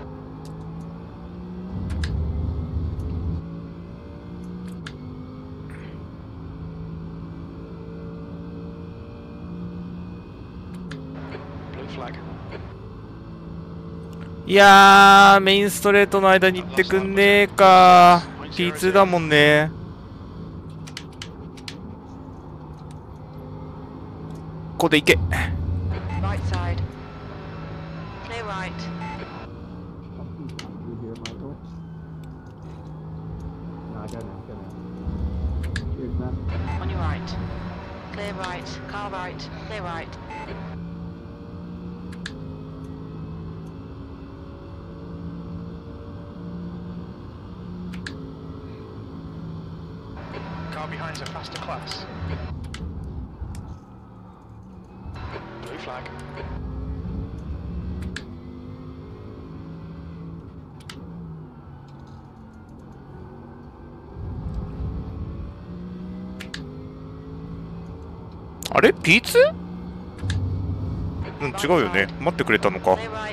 Blue flag. いやー、メインストレートの間に行ってくんねえか。P2 だもんね。ここで行け。 Right side. Clear right. You hear, Michael? No, I got it. Cheers, man. On your right. Clear right. Car right. Clear right. Car behind's a faster class. Blue flag. P2? あれ P2? うん、違うよね。待ってくれたのか。 Clear right.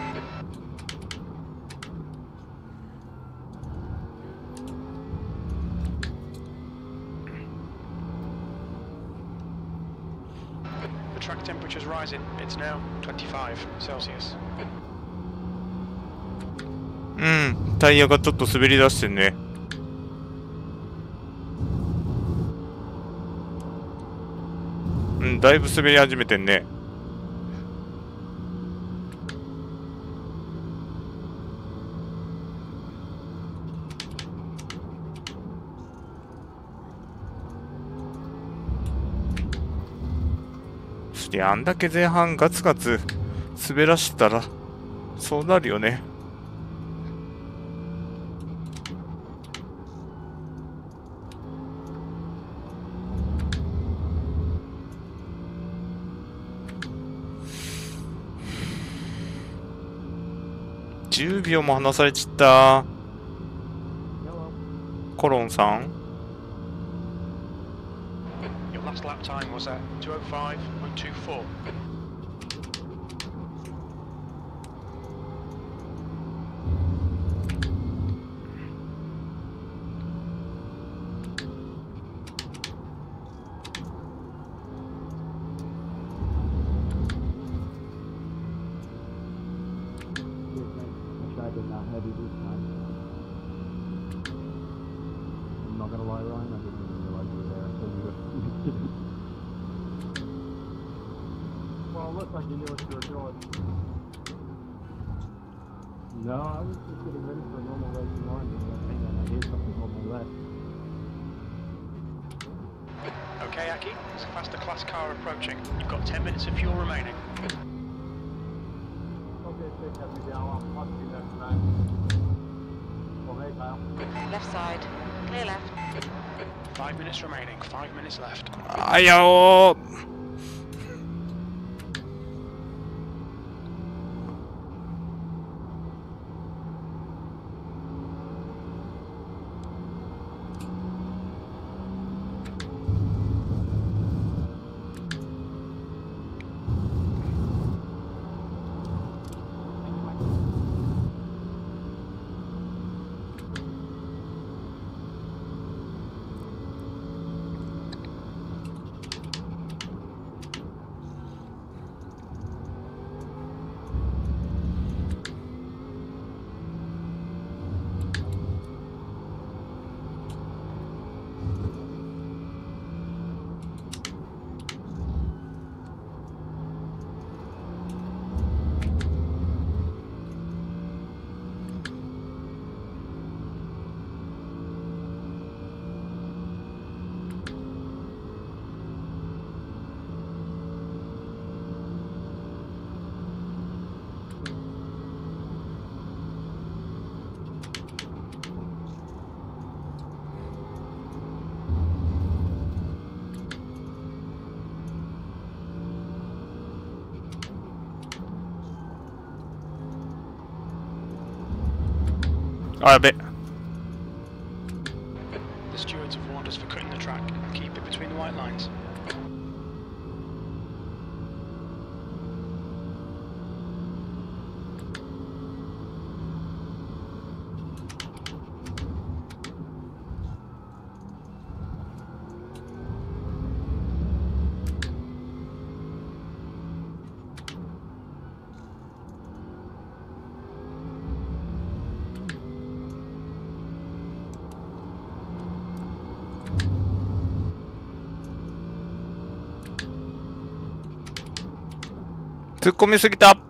The track temperature's rising. It's now 25 Celsius. うん、タイヤがちょっと滑り出してんね。うん、だいぶ滑り始めてんね。そりゃあんだけ前半ガツガツ滑らしてたらそうなるよね。10秒も離されちった。コロンさん。 Your last lap time was at 2:05.24. Wish I did not heavy this time. I'm not gonna lie, Ryan, I didn't even realize you were there until you were. Well, it looked like you knew what you were doing. No, I was just getting ready for a normal racing line, and hang on, I hear something on my left. Okay, Aki. There's a faster class car approaching. You've got 10 minutes of fuel remaining. Okay, take that me down. I'll see you next time. Oh, hey, Kyle. Left side. Clear left. 5 minutes remaining. 5 minutes left. あやおー。 あ、やべ。 The stewards have warned us for cutting the track. Keep it between the white lines. 突っ込みすぎた。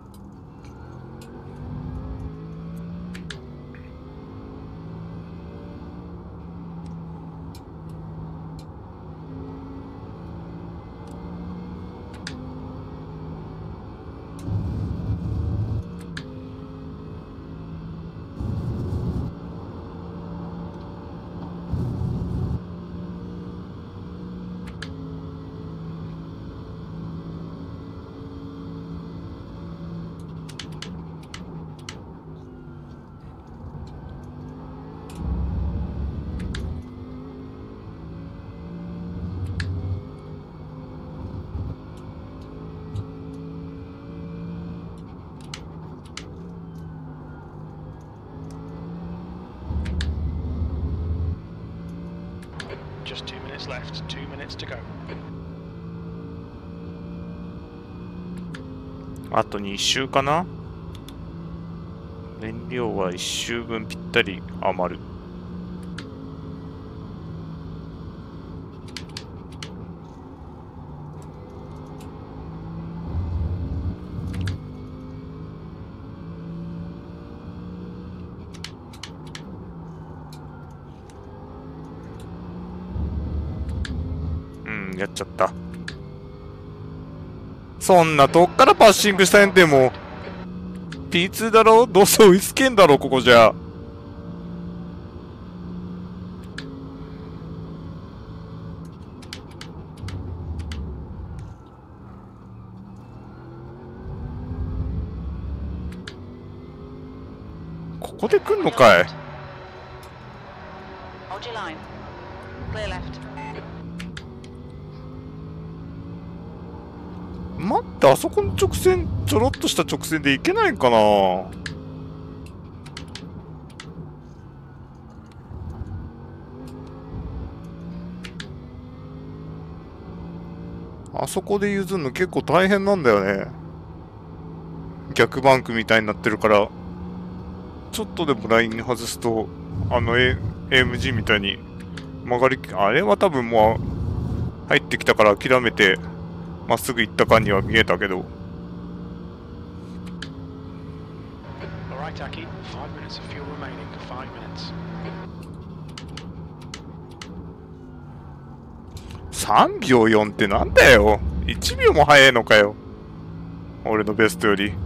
Just 2 minutes left. 2 minutes to go. あと2周かな。燃料は1周分ぴったり余る。やっちゃった。そんな遠くからパッシングしたんでも P2 だろ。どうせ追いつけんだろここじゃ。ここで来んのかい。 Hold your line. Clear left. 待って、あそこの直線、ちょろっとした直線で行けないかな。あそこで譲るの結構大変なんだよね。逆バンクみたいになってるから、ちょっとでもラインに外すと、AMG みたいに曲がり、あれは多分もう入ってきたから諦めて、まっすぐ行った感には見えたけど。 Alright, Aki. 5 minutes of fuel remaining. 5 minutes. 3秒4ってなんだよ。1秒も早いのかよ。俺のベストより。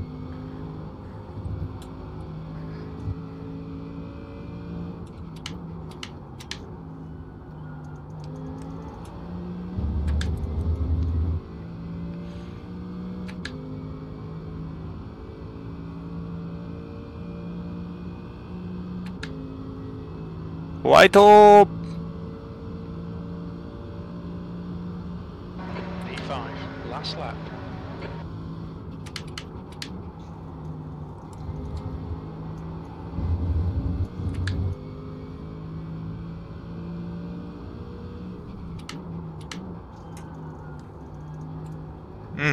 ホワイトー。 P5. Last lap. うん。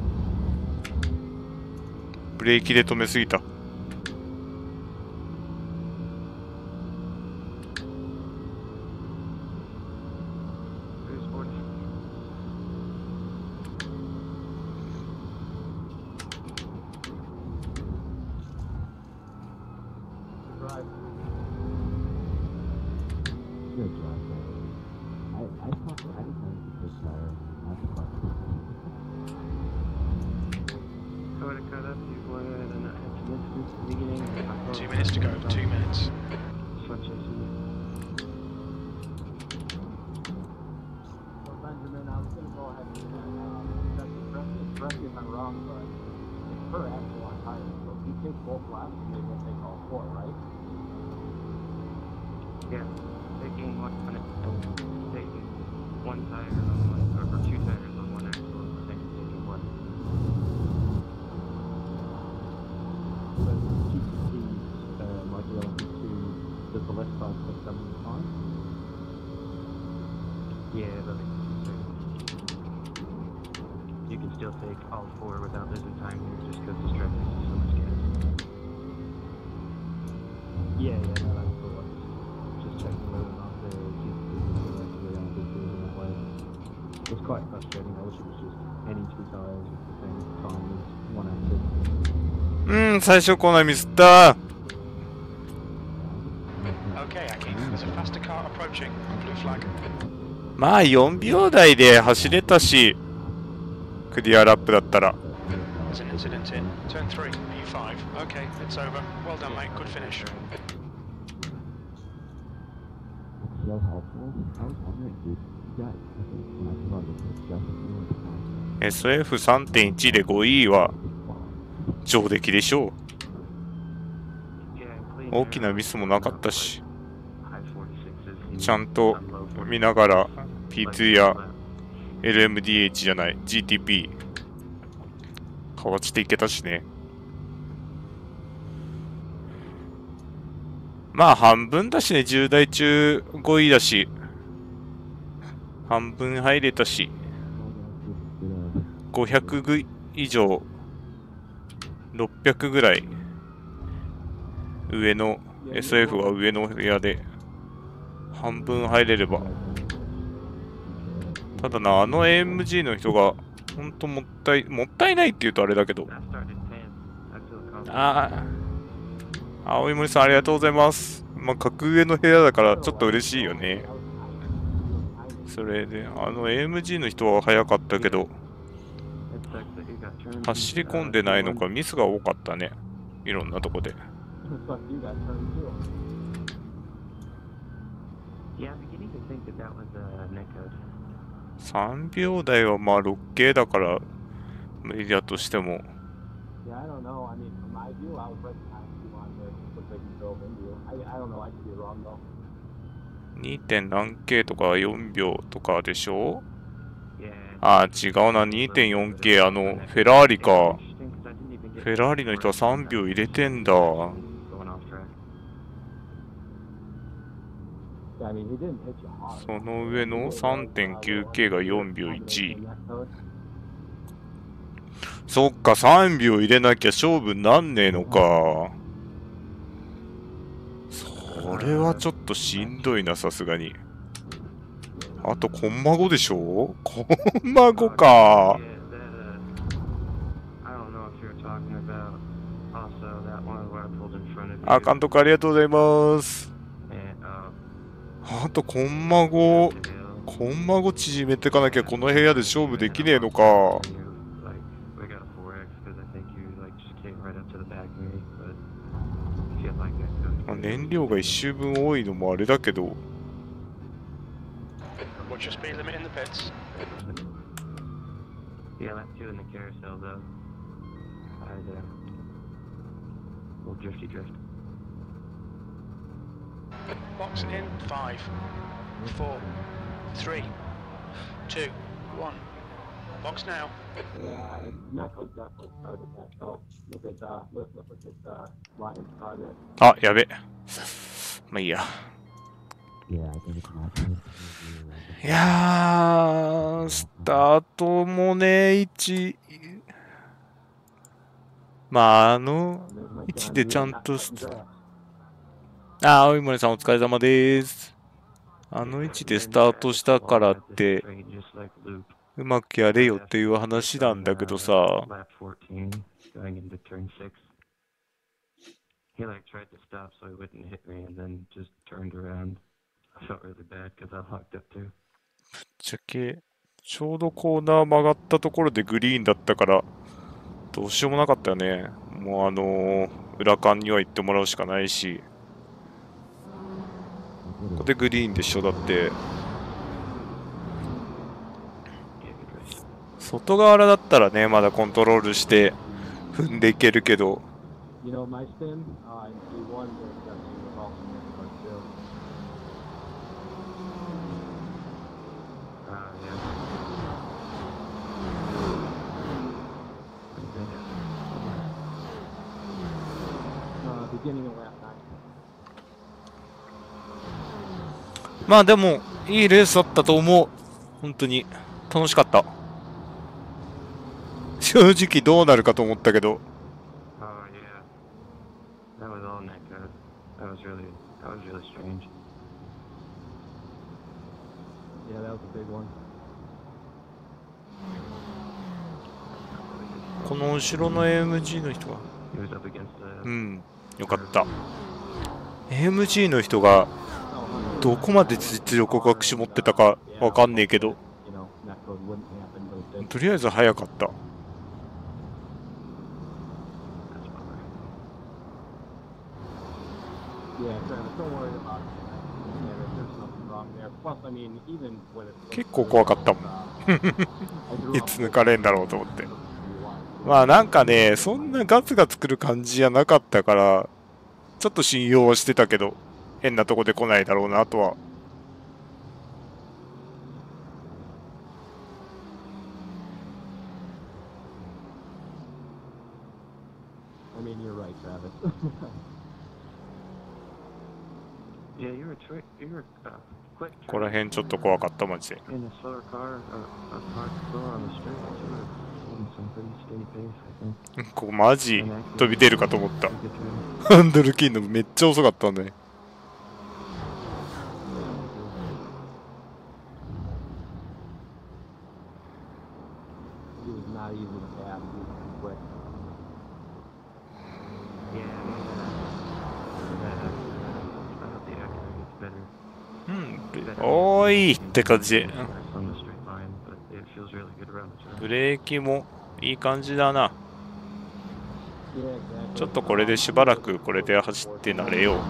ブレーキで止めすぎた。 Good job, man. I thought I didn't know you could tire. Sort of caught up. You wanted an incident at the beginning. 2 minutes to go. 2 minutes. Switch IC. So Benjamin, I was going to go ahead and correct me if I'm wrong, but it's per axle on tires. So if you take both laps, maybe we'll take all 4, right? Yeah, taking one taking one tire on one, or two tires on one axle is the same as taking one. So GTTs might be able to does the left side take some time? Yeah, but you can still take all four without losing time here just because the stretch is so much gas. Yeah, no, that's cool. Just checking whether or not the GTTs are actually on the field in that way. It's quite frustrating. I wish it was just any two tires with the same time as one axle. 最初コーナーミスった。 Okay, Aki, there's a faster car approaching. Blue flag. まあ4秒台で走れたし、クリアラップだったら。 There's an incident in turn 3, P5. Okay, it's over. Well done, mate. Good finish. So helpful. I was wondering, dude, you got, when I put on the just a few SF3.1 で5位は上出来でしょう。 大きなミスもなかったし、ちゃんと見ながら P2 や LMDH じゃない GTP かわしていけたしね。まあ半分だしね、10台中5位だし、半分入れたし、500以上600ぐらい上の SF は上の部屋で半分入れれば。ただな、あの AMG の人がほんともったいないって言うとあれだけど。青い森さんありがとうございます。まあ格上の部屋だからちょっと嬉しいよね。それであの AMG の人は早かったけど走り込んでないのかミスが多かったね、いろんなとこで。3秒台はまあ6系だから無理だとしても。2. 点何系とか4秒とかでしょ。ああ違うな、 2.4 系フェラーリか。フェラーリの人は3秒入れてんだ。その上の 3.9K が4秒1。そっか、3秒入れなきゃ勝負なんねえのか。それはちょっとしんどいな、さすがに。あとコンマ5でしょ。コンマ5か。あ、監督ありがとうございます。あとコンマ5縮めてかなきゃこの部屋で勝負できねえのか。燃料が1周分多いのもあれだけど。 Box in 5, 4, 3, 2, 1. Box now. あ、やべ。まあいいや。いやー、スタートもね、まあ位置でちゃんと青い森さんお疲れ様です。あの位置でスタートしたからってうまくやれよっていう話なんだけどさ。 He like tried to stop so he wouldn't hit me and then just turned around. I felt really bad because I locked up too. ぶっちゃけちょうどコーナー曲がったところでグリーンだったからどうしようもなかったよね。もう裏間には行ってもらうしかないし。ここでグリーンでしょ。だって外側だったらねまだコントロールして踏んでいけるけど。 beginning of lap 9. まあでも、いいレースだったと思う。本当に。楽しかった。正直どうなるかと思ったけど。 Oh yeah, that was all net code. That was really strange. Yeah, that was a big one. この後ろの AMG の人が。 He was up against うん、よかった。AMG の人がどこまで実力を隠し持ってたかわかんねえけど、とりあえず速かった。結構怖かったもん。いつ抜かれんだろうと思って。まあなんかね、そんなガツガツくる感じじゃなかったから、ちょっと信用はしてたけど、変なとこで来ないだろうなとは。ここら辺ちょっと怖かった、マジで。ここマジ飛び出るかと思った。ハンドル切るのめっちゃ遅かったね。うん、おーいって感じ。ブレーキもいい感じだな。ちょっとこれでしばらくこれで走って慣れよう。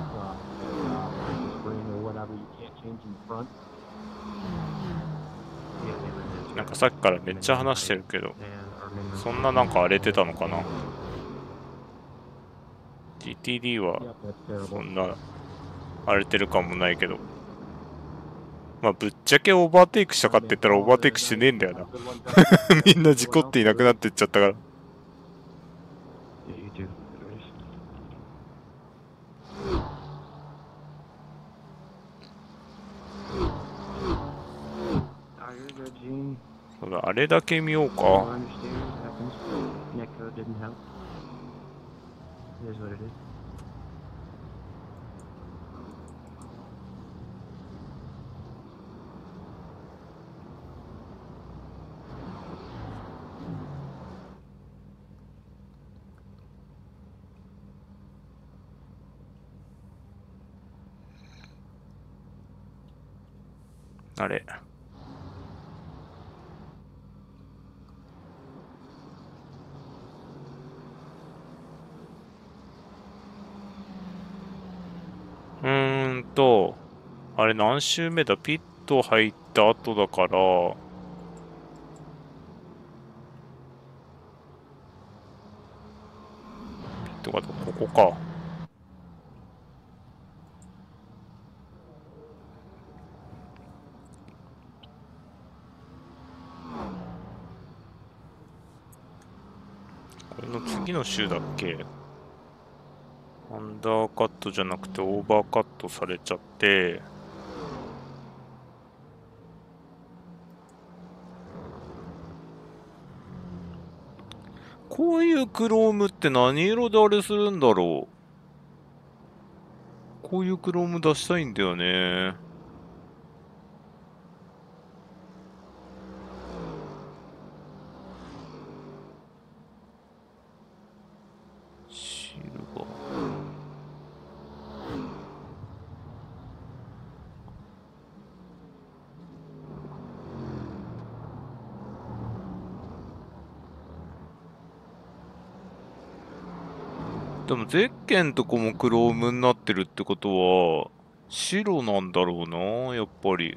なんかさっきからめっちゃ話してるけど、そんななんか荒れてたのかな。GTD はそんな荒れてる感もないけど、まあぶっちゃけオーバーテイクしたかって言ったらオーバーテイクしてねえんだよな。みんな事故っていなくなってっちゃったから。そうだ、あれだけ見ようか。あれ。あれ何周目だ？ピット入った後だから、ピットがここか。これの次の週だっけ？アンダーカットじゃなくてオーバーカットされちゃって、こういうクロームって何色であれするんだろう。こういうクローム出したいんだよね。シルバー。でもゼッケンとこもクロームになってるってことは白なんだろうな、やっぱり。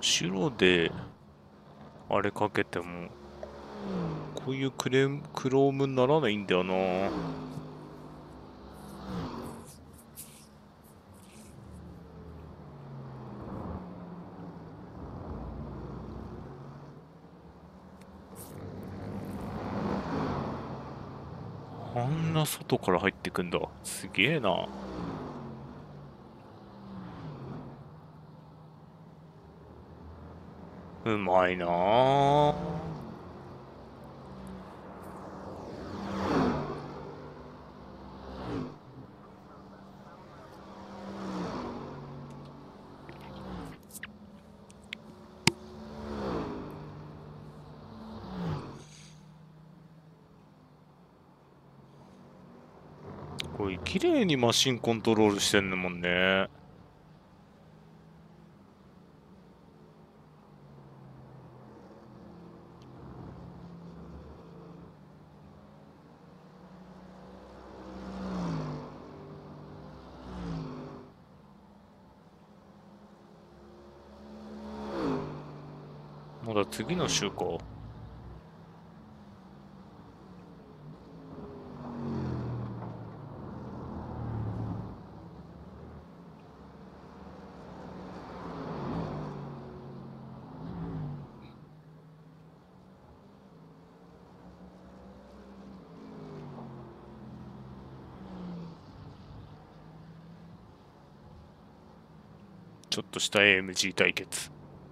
後ろで、あれかけても、こういうクロームにならないんだよな。あんな外から入ってくんだ。すげえな。うまいなあ。これ綺麗にマシンコントロールしてんのもんね。まだ次の週か。ちょっとした AMG 対決。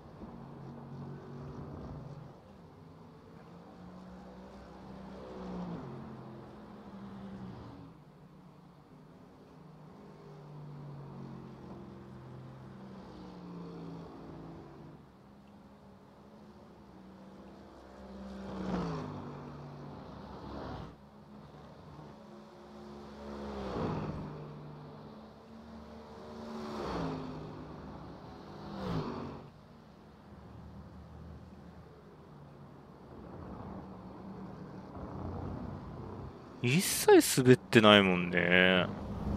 一切滑ってないもんね。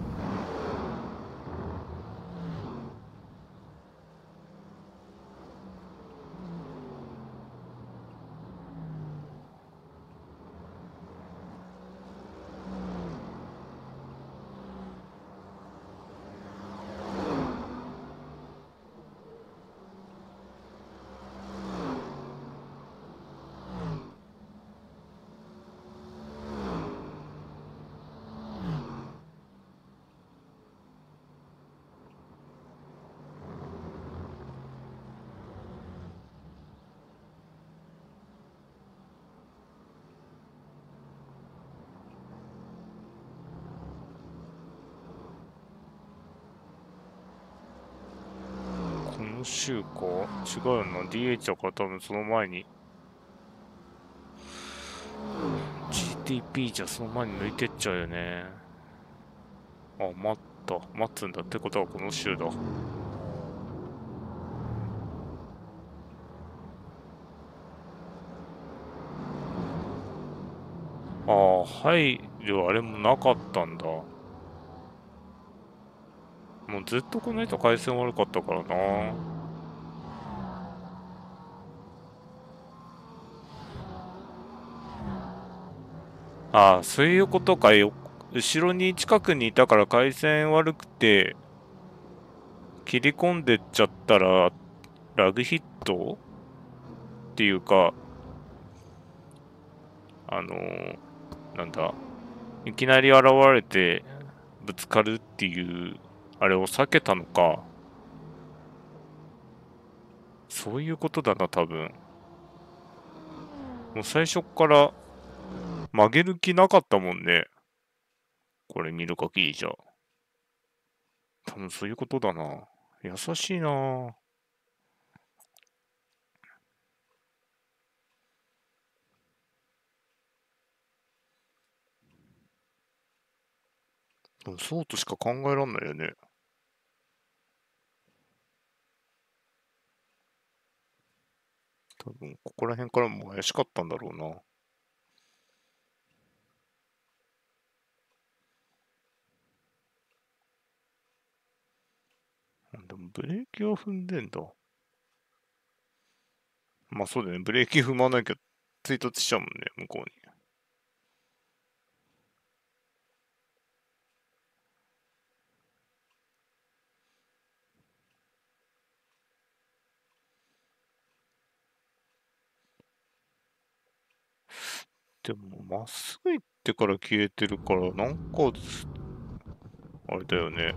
この週か違うよな。DH だから多分その前に。GTP じゃその前に抜いてっちゃうよね。あ、待つんだってことはこの週だ。ああ、入るあれもなかったんだ。もうずっとこの人回線悪かったからな。ああ、そういうことかよ。後ろに近くにいたから回線悪くて、切り込んでっちゃったら、ラグヒットっていうか、なんだ、いきなり現れてぶつかるっていう、あれを避けたのか。そういうことだな、多分。もう最初っから曲げる気なかったもんね。これ見る限りじゃ。多分そういうことだな。優しいな。でもそうとしか考えらんないよね。多分ここら辺からも怪しかったんだろうな。でもブレーキは踏んでんだ。 まあそうだよね。ブレーキ踏まなきゃ追突しちゃうもんね、向こうに。でも、まっすぐ行ってから消えてるから、なんか、あれだよね。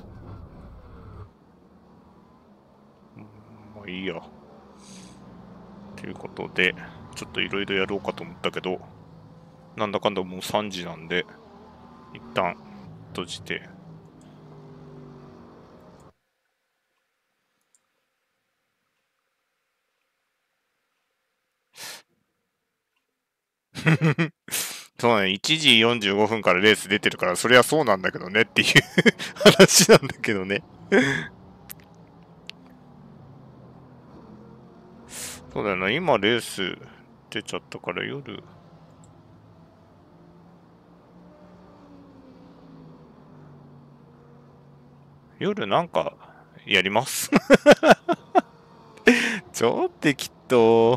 まあいいや。ということで、ちょっといろいろやろうかと思ったけど、なんだかんだもう3時なんで、一旦閉じて。そうね、1時45分からレース出てるから、そりゃそうなんだけどねっていう話なんだけどね。そうだよな、今レース出ちゃったから夜なんかやります超適当。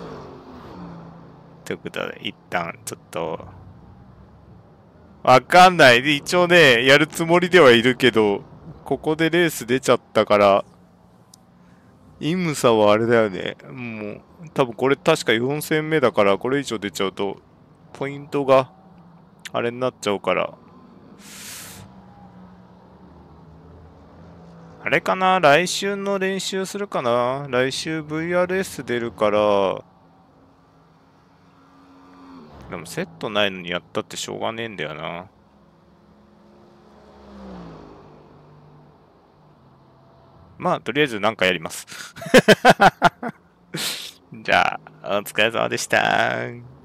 ということで、一旦ちょっと、わかんない。で、一応ね、やるつもりではいるけど、ここでレース出ちゃったから、イムサはあれだよね。もう、多分これ確か4戦目だから、これ以上出ちゃうと、ポイントが、あれになっちゃうから。あれかな、来週の練習するかな。来週 VRS 出るから、でもセットないのにやったってしょうがねえんだよな。まあ、とりあえず何かやります。じゃあ、お疲れ様でした。